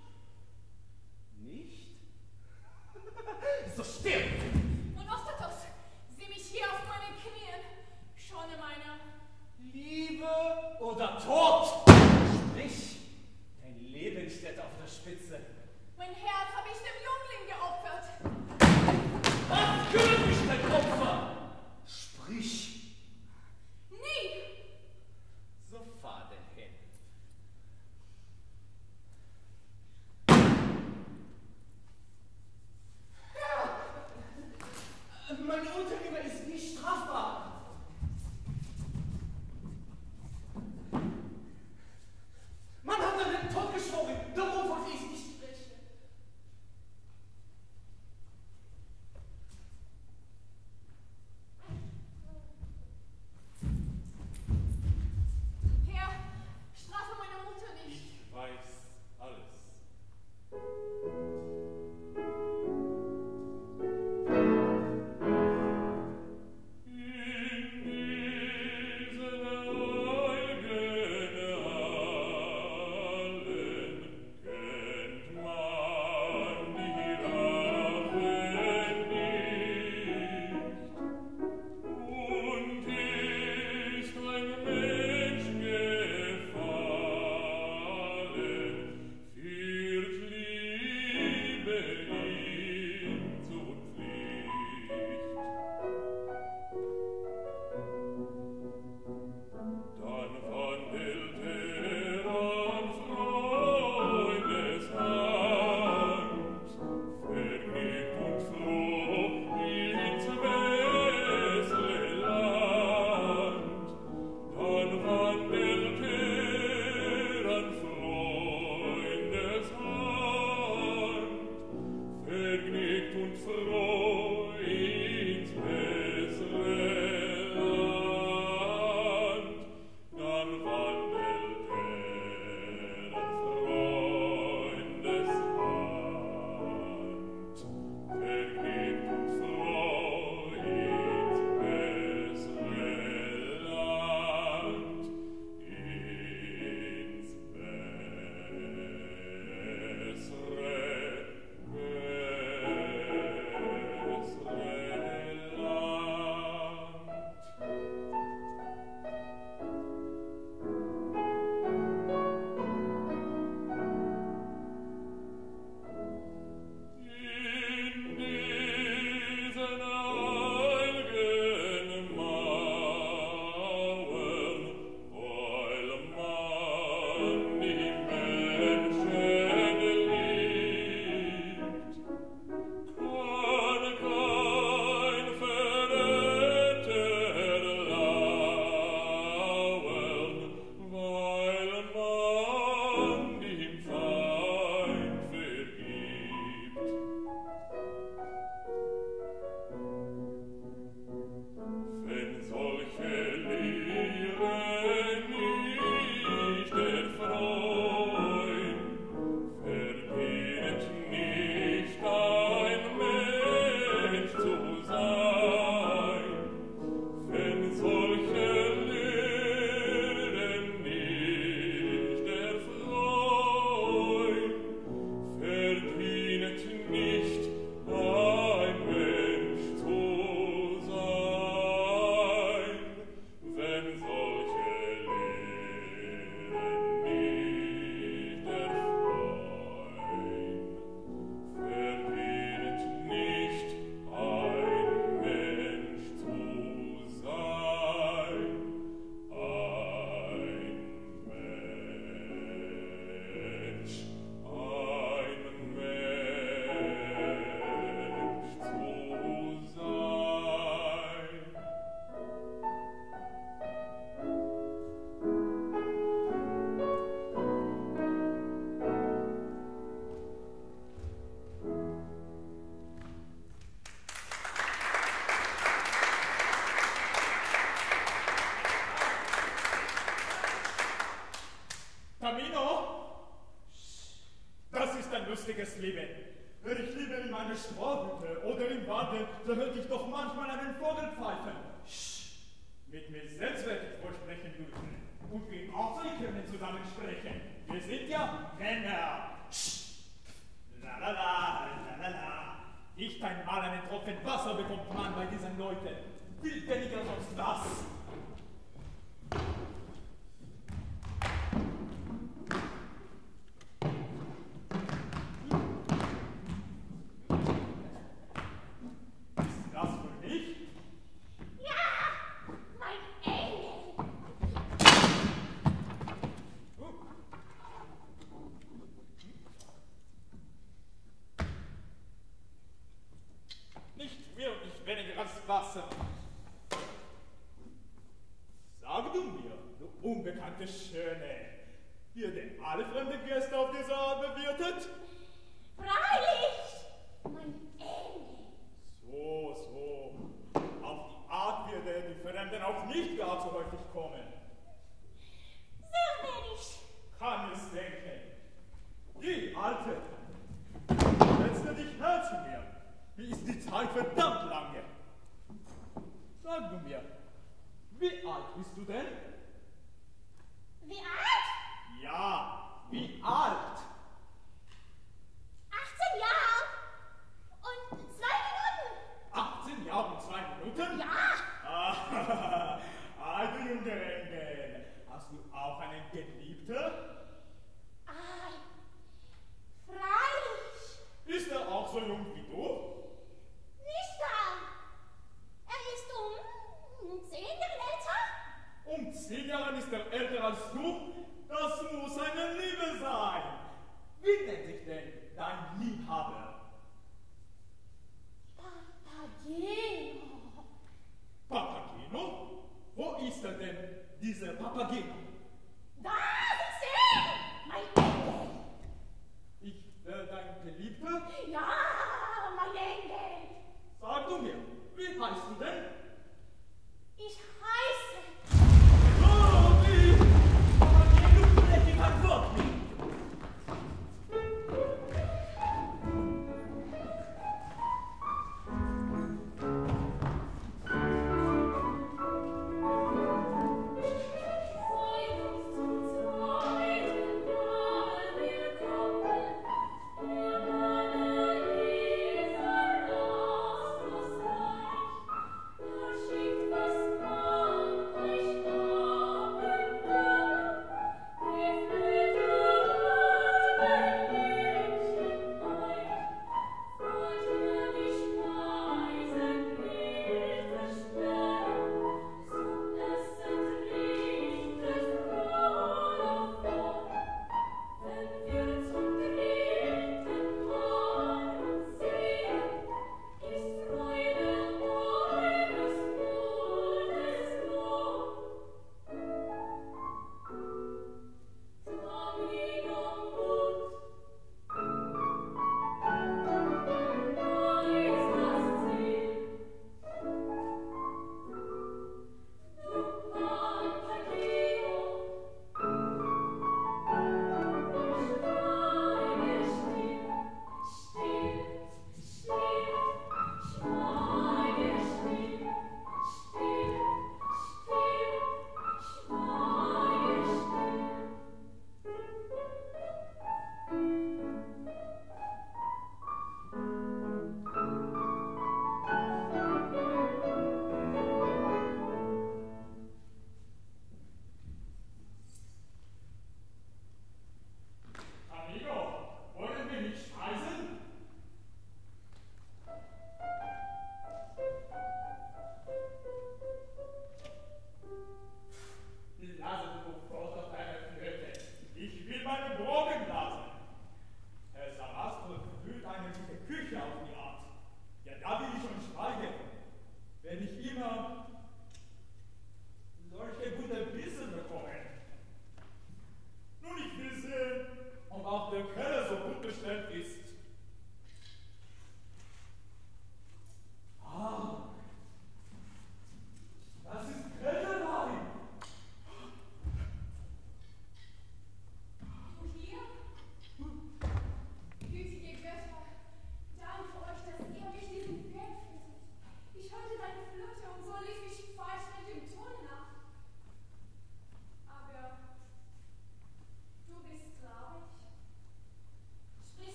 Nicht? So stirb! Und Ostatos, sieh mich hier auf meinen Knien. Schone meine Liebe oder Tod? Sprich, dein Leben steht auf der Spitze. Mein Herz habe ich dem Jüngling geopfert. Was kümmert mich dein Opfer? Sprich. Nie. So fahr denn hin. Ja. Meine Unternehmer ist nicht strafbar. Man hat an den Tod geschworen, darum wollte ich nicht sprechen. Herr, strafe meine Mutter nicht. Ich weiß alles. In diesen Augen allen kennt man die Rache nicht. Und ist ein Mensch gefallen, führt Liebe ihn zur Pflicht. Dann wandelt er an Freundes Hand, vergnügt und froh ins bessere Land. Dann wandelt er an Freundes Hand, vergnügt und froh ins bessere Land. Dann wandelt er an Freundes Hand, vergnügt und froh ins bessere Land, ins bessere, bessere Land. In diesen heiligen Mauern, weil man die Menschen liebt, kann kein Verräter lauern, weil man dem Feind vergibt. Wenn solche Lehren nicht erfreuen, verdient nicht ein Mensch zu sein. Wenn solche Lehren nicht erfreuen, verdient nicht ein Mensch zu sein. Wenn solche Lehren nicht erfreuen, verdient nicht ein Mensch zu sein. Ein Mensch, ein Mensch zu sein. Tamino, das ist ein lustiges Leben. Wäre ich lieber in meiner Strohhütte oder im Walde, so hörte ich doch manchmal einen Vogel pfeifen. Sch, mit mir selbst werde ich vorsprechen dürfen. Und wir auch so können zusammen sprechen. Wir sind ja Männer. Sch, la la la, la la la. Nicht einmal einen Tropfen Wasser bekommt man bei diesen Leuten. Viel weniger sonst was. Ist das für mich? Ja, mein Engel. Nicht wirklich weniger als Wasser. Sag du mir, du unbekannte Schöne, werden alle fremden Gäste auf diese Art bewirtet? Freilich, mein Engel. So, so. Auf die Art werden die Fremden auch nicht gar so häufig kommen. Sehr wenig. Kann es denken. Die Alte. Setze dich her zu mir. Wie ist die Zeit verdammt lange? Sag du mir, wie alt bist du denn? Wie alt? Ja, wie alt? achtzehn Jahre und zwei Minuten. achtzehn Jahre und zwei Minuten? Ja. Ah, ah, du junger Engel. Hast du auch einen Geliebten? Ei, freilich. Ist er auch so jung wie du? Nicht wahr. Er ist um zehn Jahre älter. Um zehn Jahre ist er älter als du? Das muss eine Liebe sein. Wie nennt sich denn dein Liebhaber? Papageno. Papageno? Wo ist er denn, dieser Papageno? Da sitzt er, mein Engel. Ich, äh, dein Geliebter? Ja, mein Engel. Sag du mir, wie heißt du denn? Ich heiße. Oh, wie? Papageno, vielleicht kein Wort mehr.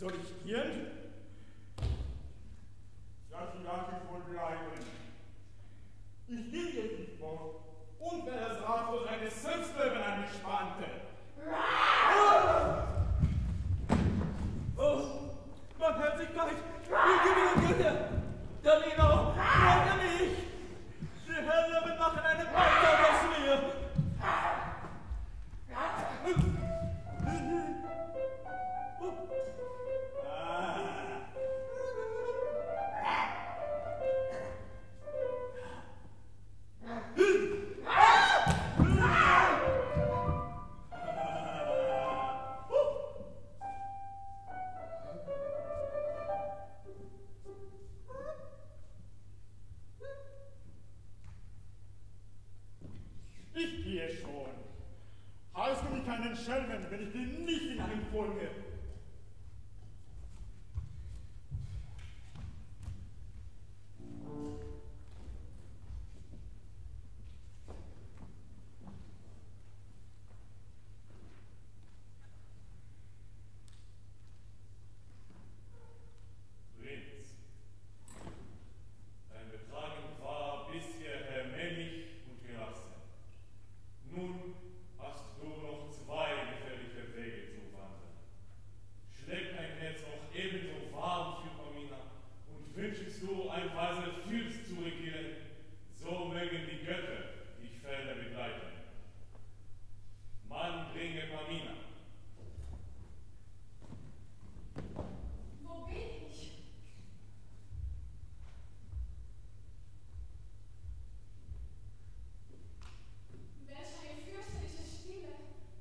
Soll ich gehen? Ja, die lasse ich wohl bleiben. Ich ging jetzt nicht fort. Und wer das Ratlos eines Sünslöwen an mich spannte. Oh, Barmherzigkeit, ihr Güte, Domino, rette mich! Die Hörlöwen machen eine Beute aus mir! Ich gehe schon. Heißt du mich keinen Schelmen, wenn ich dir nicht in einem folge? Prinz, dein Betragen war bisher männlich und gelassen. Nun hast du noch zwei gefährliche Wege zu wandern. Schlägt dein Herz noch ebenso warm für Pamina und wünschst du ein weiser Fürst zu regieren, so mögen die Götter dich ferner begleiten. Man bringe Pamina. Wo bin ich? Welch eine fürchterliche Stille.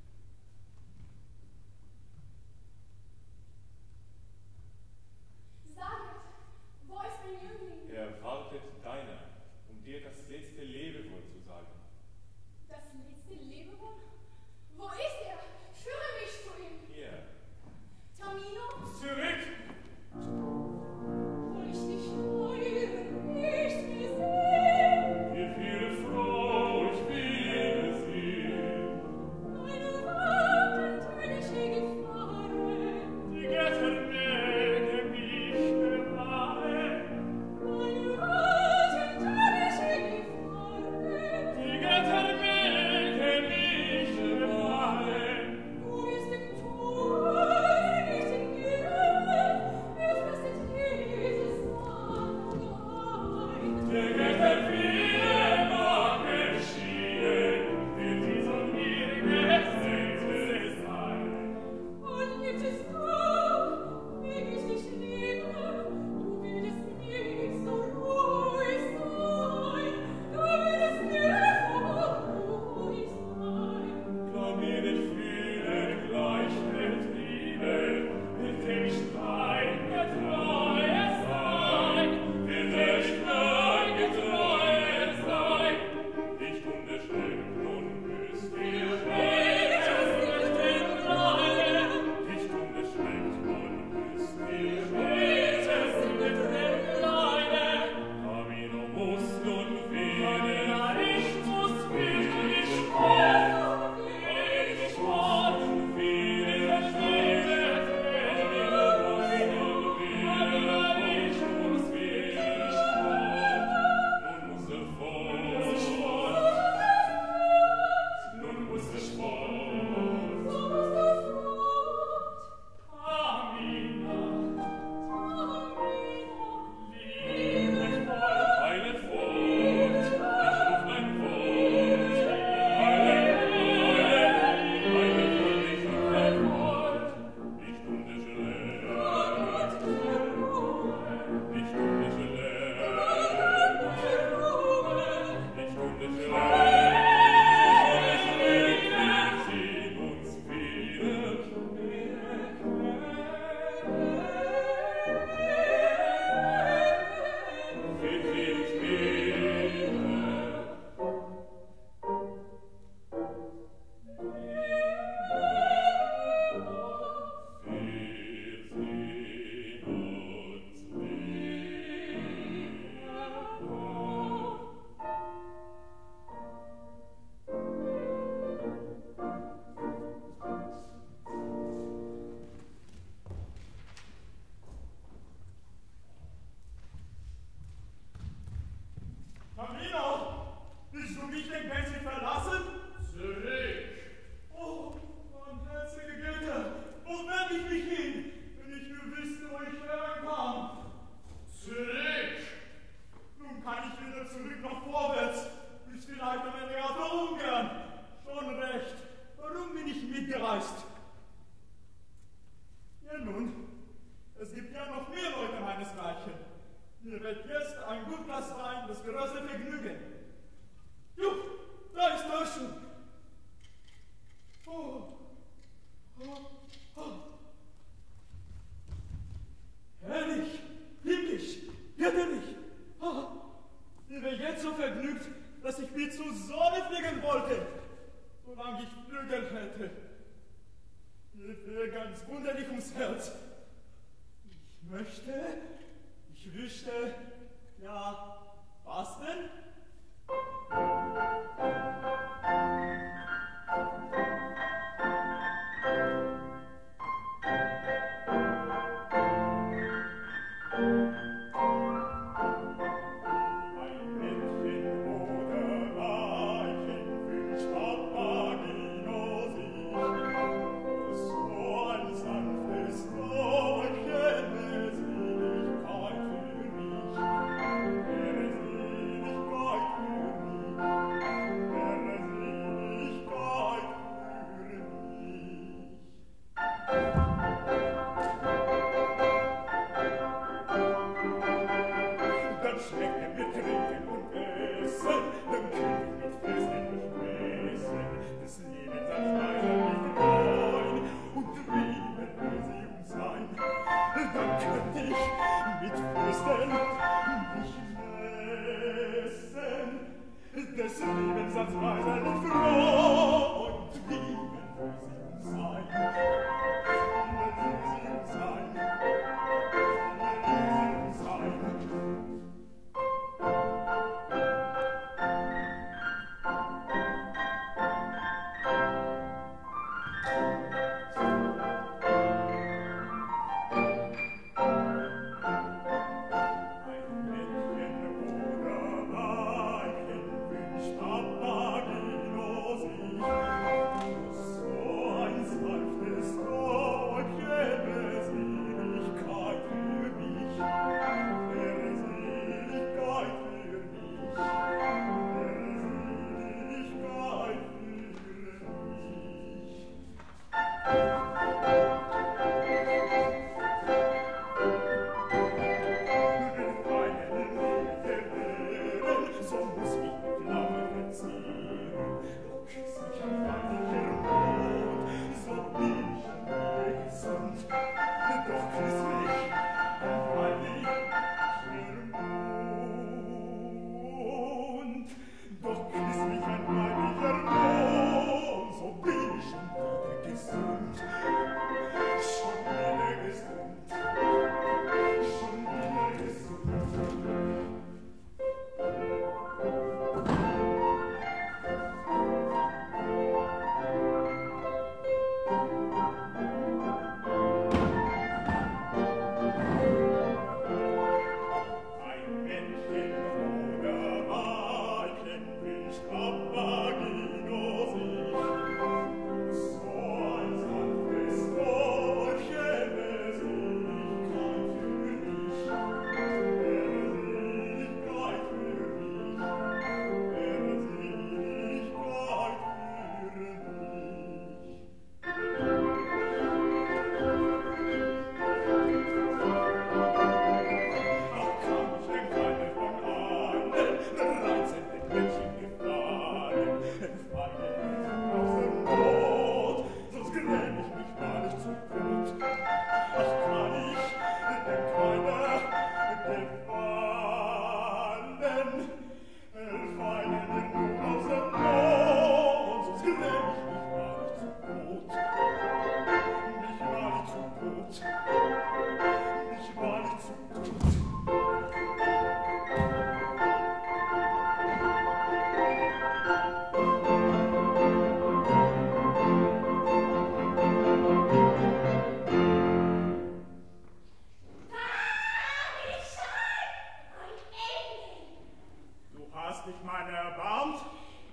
Saget, wo ist mein Jüngling? Er wartet deiner, um dir das letzte Lebewohl zu sagen. Das letzte Lebewohl? Wo ist er? Führe mich zu ihm. Hier, Tamino? zurück! Hol ich dich nur nicht mehr sehen? Wir fühlen froh, ich will sie. Meine abenteuerliche Gefahren. Die Götter mögen mich bewahren. Meine abenteuerliche Gefahren. Die Götter mögen mich bewahren. Du bist im Tor, nicht in Gier. Er fristet dieses Samengeheim. Der Götter Wille mag geschehen, wird dies um ihre Gesetze sein. Und liebtest du, wie ich dich liebe, du würdest nicht so ruhig sein. Du würdest nicht so ruhig sein. Glaub mir, ich fühle gleich mit Liebe, mit dem Stein getreue sein, wird der Stein getreue ich den Gänzlich verlassen? Zurück! Oh, mein herzliche Götter, wo werde ich mich hin, wenn ich nur wüsste, wo ich hereinkam? Zurück! Nun kann ich weder zurück noch vorwärts. Ist vielleicht am Ende ja so ungern. Schon recht. Warum bin ich mitgereist? Ja nun, es gibt ja noch mehr Leute meinesgleichen. Mir wird jetzt ein gut Glas Wein das größte Vergnügen. Juh, da ist Dörschen. Oh, oh, oh. Herrlich, himmlisch, göttlich. Oh, ich wäre jetzt so vergnügt, dass ich mir zur Sonne fliegen wollte, solange ich Flügel hätte. Mir wäre ganz wunderlich ums Herz. Ich möchte, ich wüsste, ja, was denn?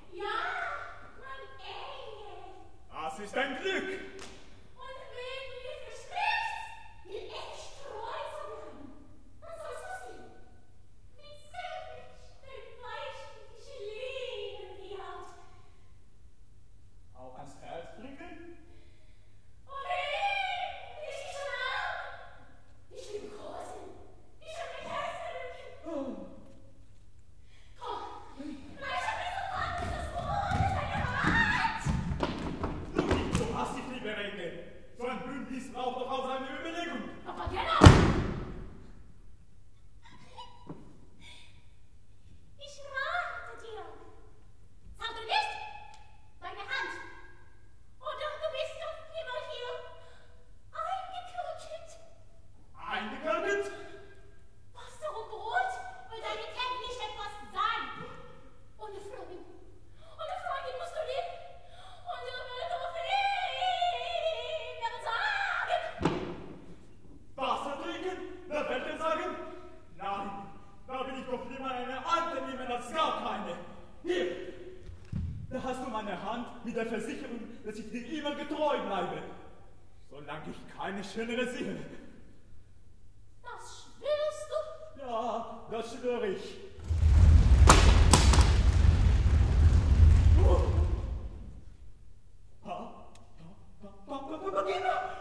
Das ist ein Glück. Auch ans Herz blicken? Du hast dich, liebe Reke. So ein Bündnis braucht doch auch eine Überlegung. Eingekleidet? Wasser trinken? Der Welt sagen? Nein, da bin ich doch lieber eine alte nehmen als gar keine. Hier, da hast du meine Hand mit der Versicherung, dass ich dir immer getreu bleibe. Solange ich keine schönere sehe. Das schwörst du? Ja, das schwöre ich. Ha? Pa, pa, pa, pa, Papagena!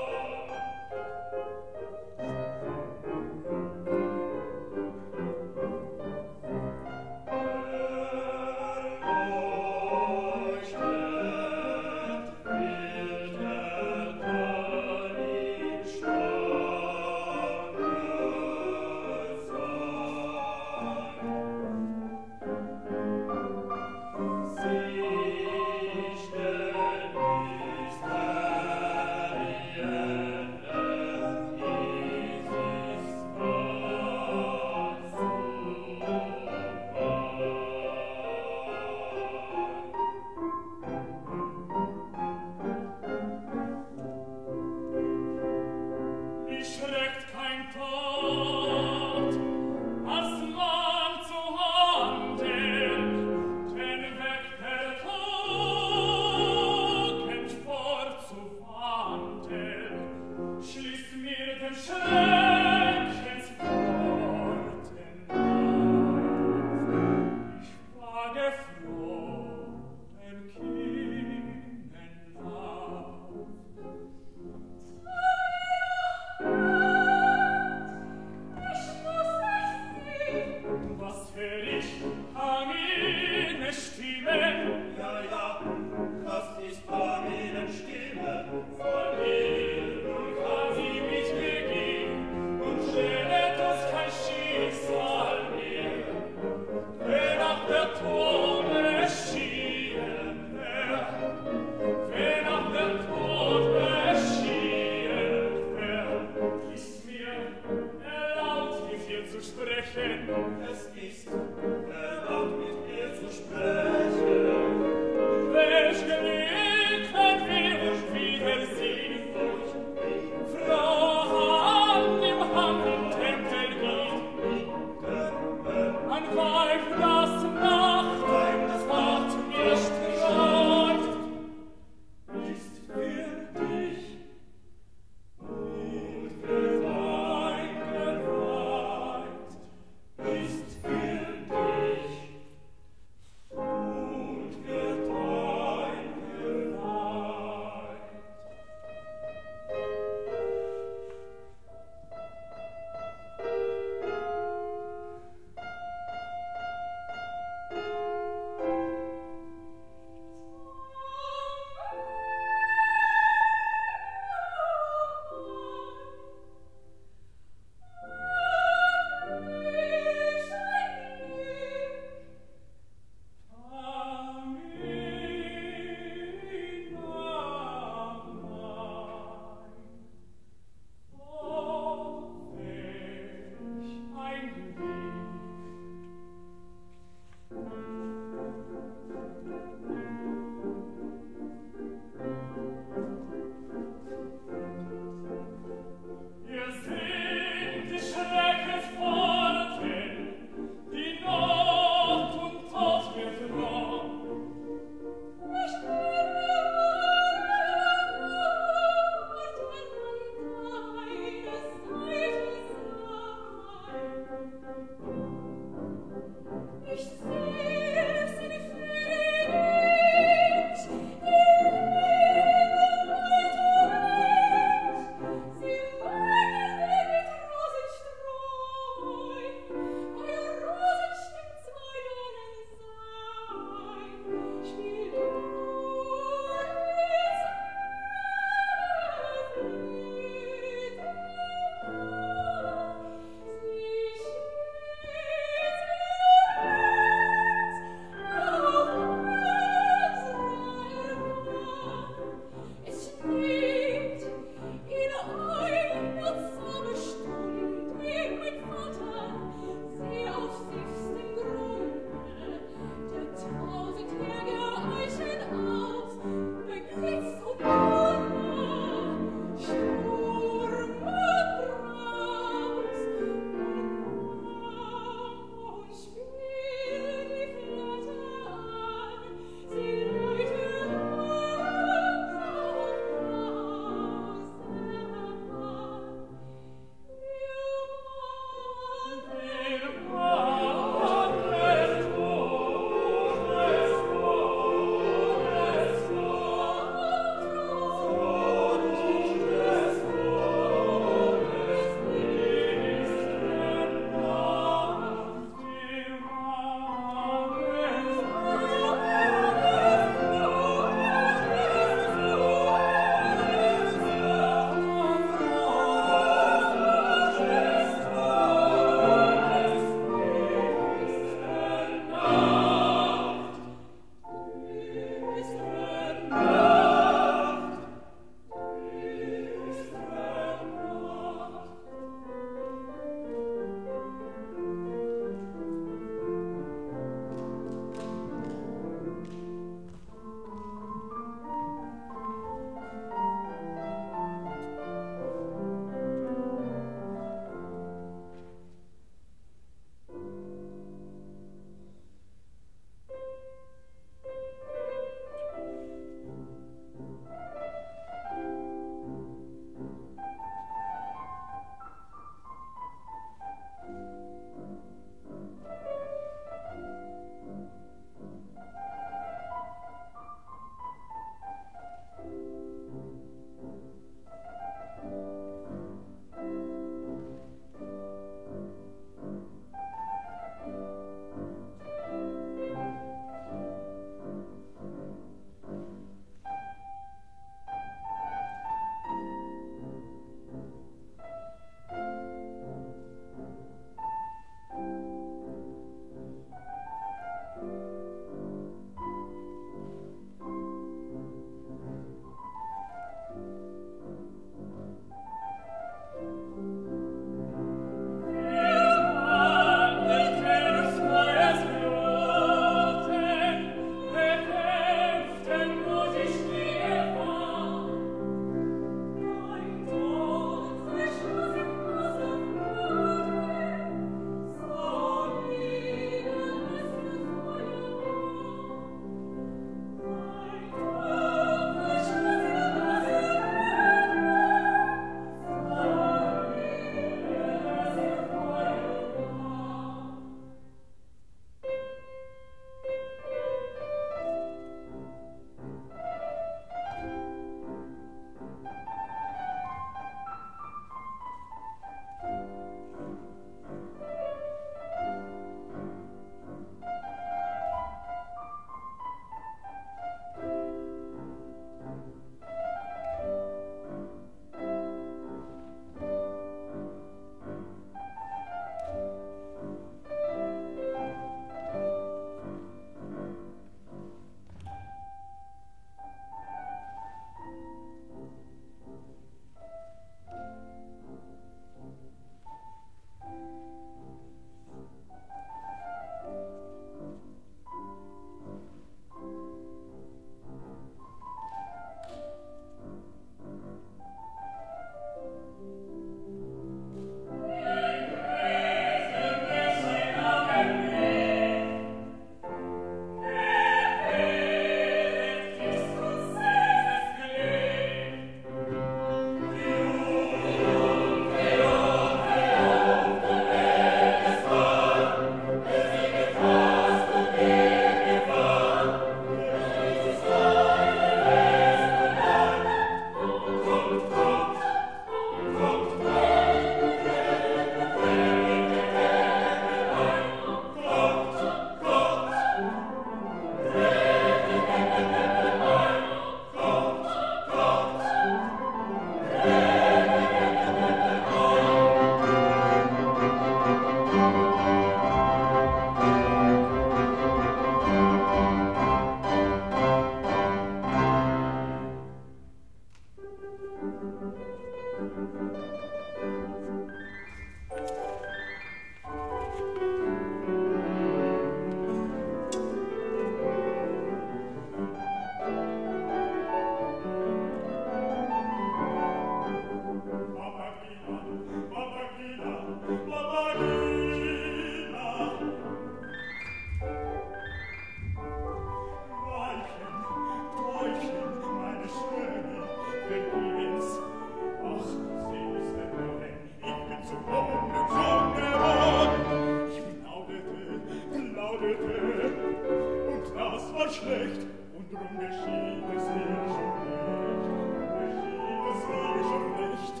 zauderte. Und das war schlecht, und drum geschieht es ihr schon recht. Geschieht es ihr schon recht.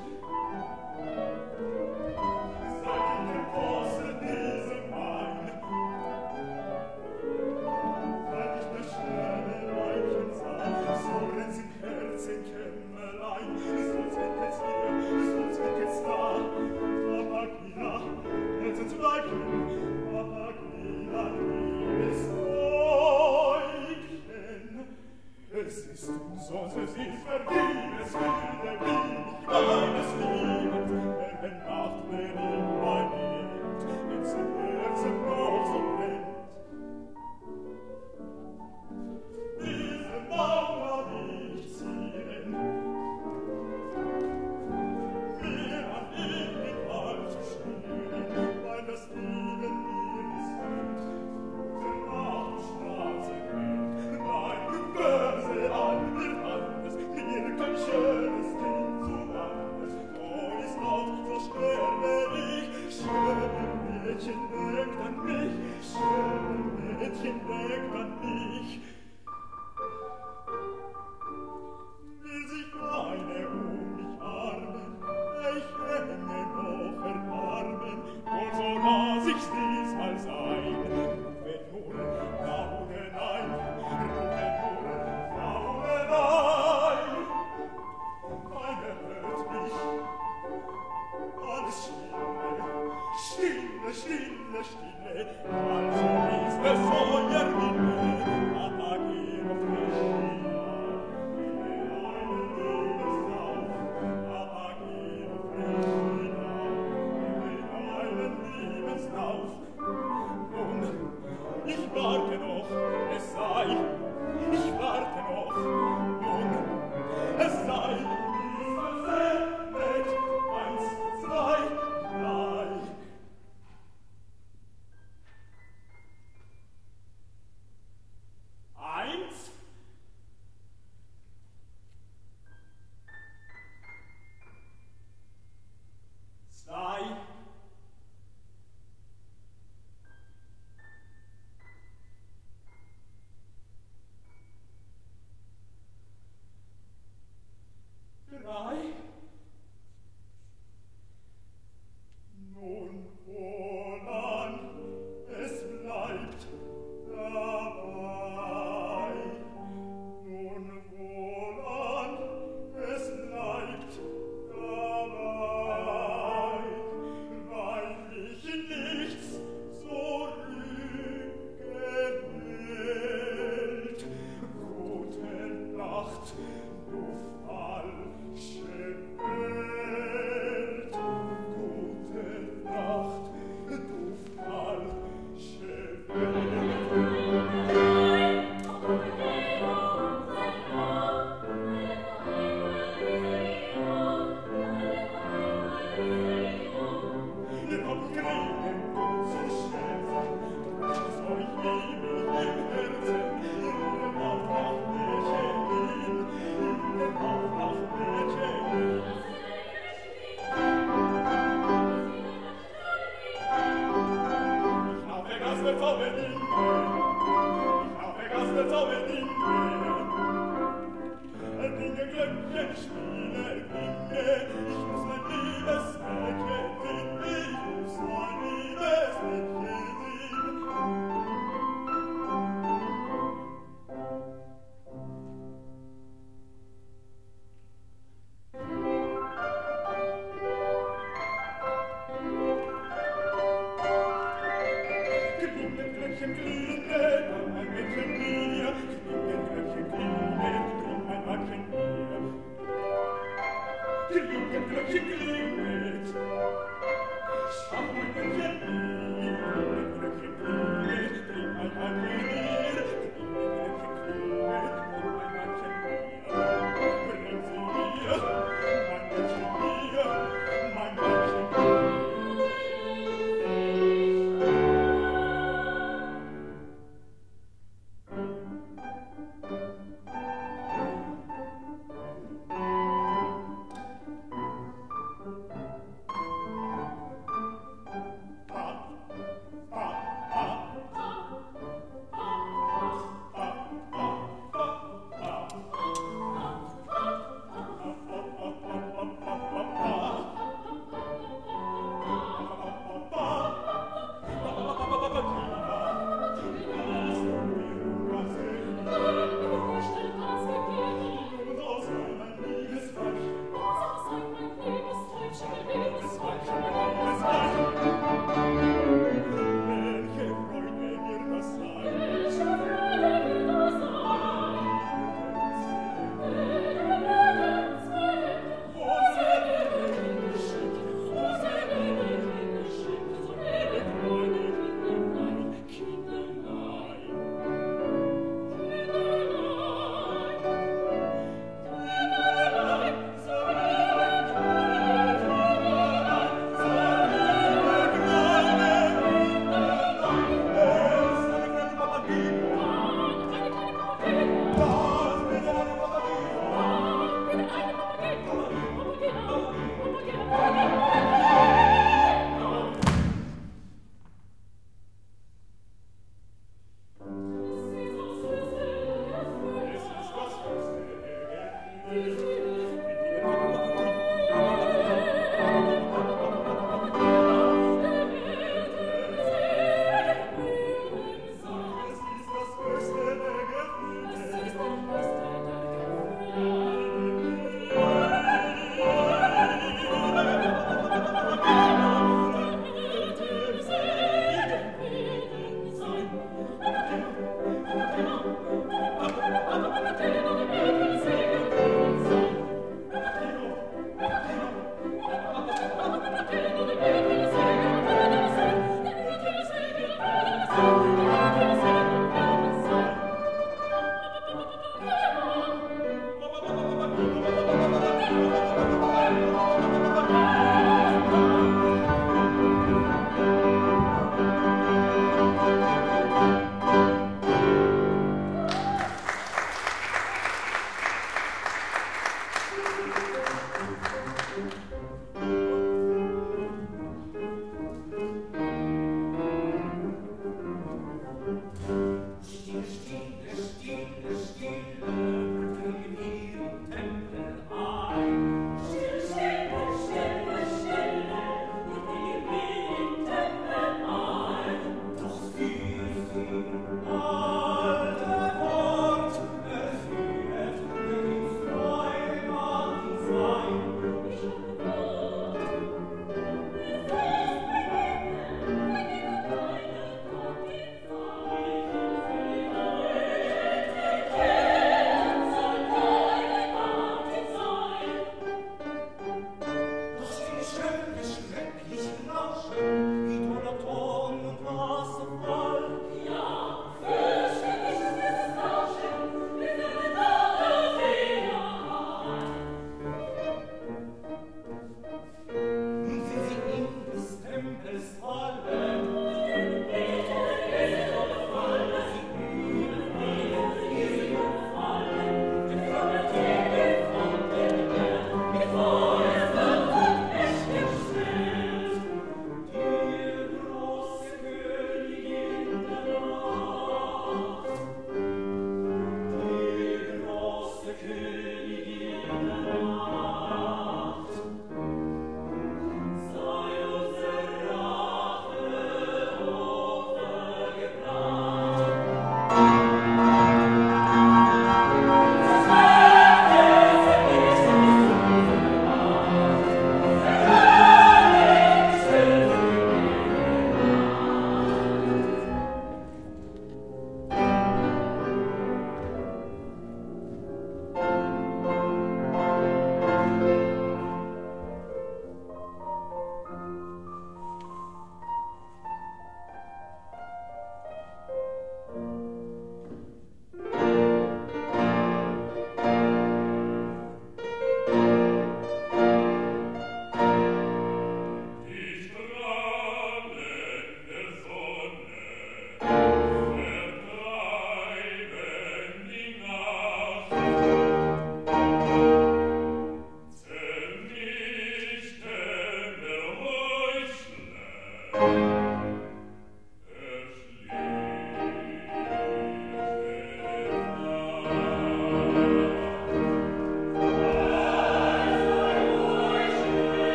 Seit der Posse diesem Wein, seit ich das schöne Weibchen sah, so rennt sie Herz in Kämmerlein, so sind jetzt hier, so sind jetzt da. Agila, Herzensweibchen, Agila, liebes Weibchen. Es ist umsonst, es ist vergebens, will ich meines Lebens, wenn Nacht, wenn in mein Leben, ins Herzen noch so brennt. Diese Mauer will ich ziehen, mir an ewig Wald zu stehen, weil das Leben mir ist wert, gute Nacht, schwarze Welt, nein, böse an mir anders, mir kein schönes Kind zu anders, so ist Gott, so sterbe ich, schöne Mädchen, denkt an mich, schöne Mädchen, denkt an mich. Will sich keine um mich armen, ich hänge noch erbarmen, und so lass ich's diesmal sein. Rufe nur, Fraune nein, rufe nur, Fraune nein. Keine hört mich, alles stille, stille, stille, stille, also ist es euer Wille, Apagero Friscia. Ich warte noch, es sei, ich warte noch, nun, es sei, es sei, mit eins, zwei, drei. Eins, zwei, drei. Nun wohlan, es bleibt dabei. Nun wohlan, es bleibt dabei, weil ich nichts so rüge hält. Gute Nacht, du falsche Welt. Gute Nacht, du falsche Welt. Ihr habt Kriegen so schwer, das euch ewig im Herzen, ihr habt nach Mädchen, ihr habt nach Mädchen. Ich habe ganz bezaubert in mir, ich habe ganz bezaubert in mir. Dinge, Glöckchen, Spiele, Dinge, ich muss mein liebes Mädchen sehen, ich muss mein liebes Mädchen sehen. Klingen, Glöckchen, klingen, ein Mädchen mir, klingen, Glöckchen, klingen, ein Mädchen mir. Klingen, Glöckchen, klingen, schau, ein Mädchen mir.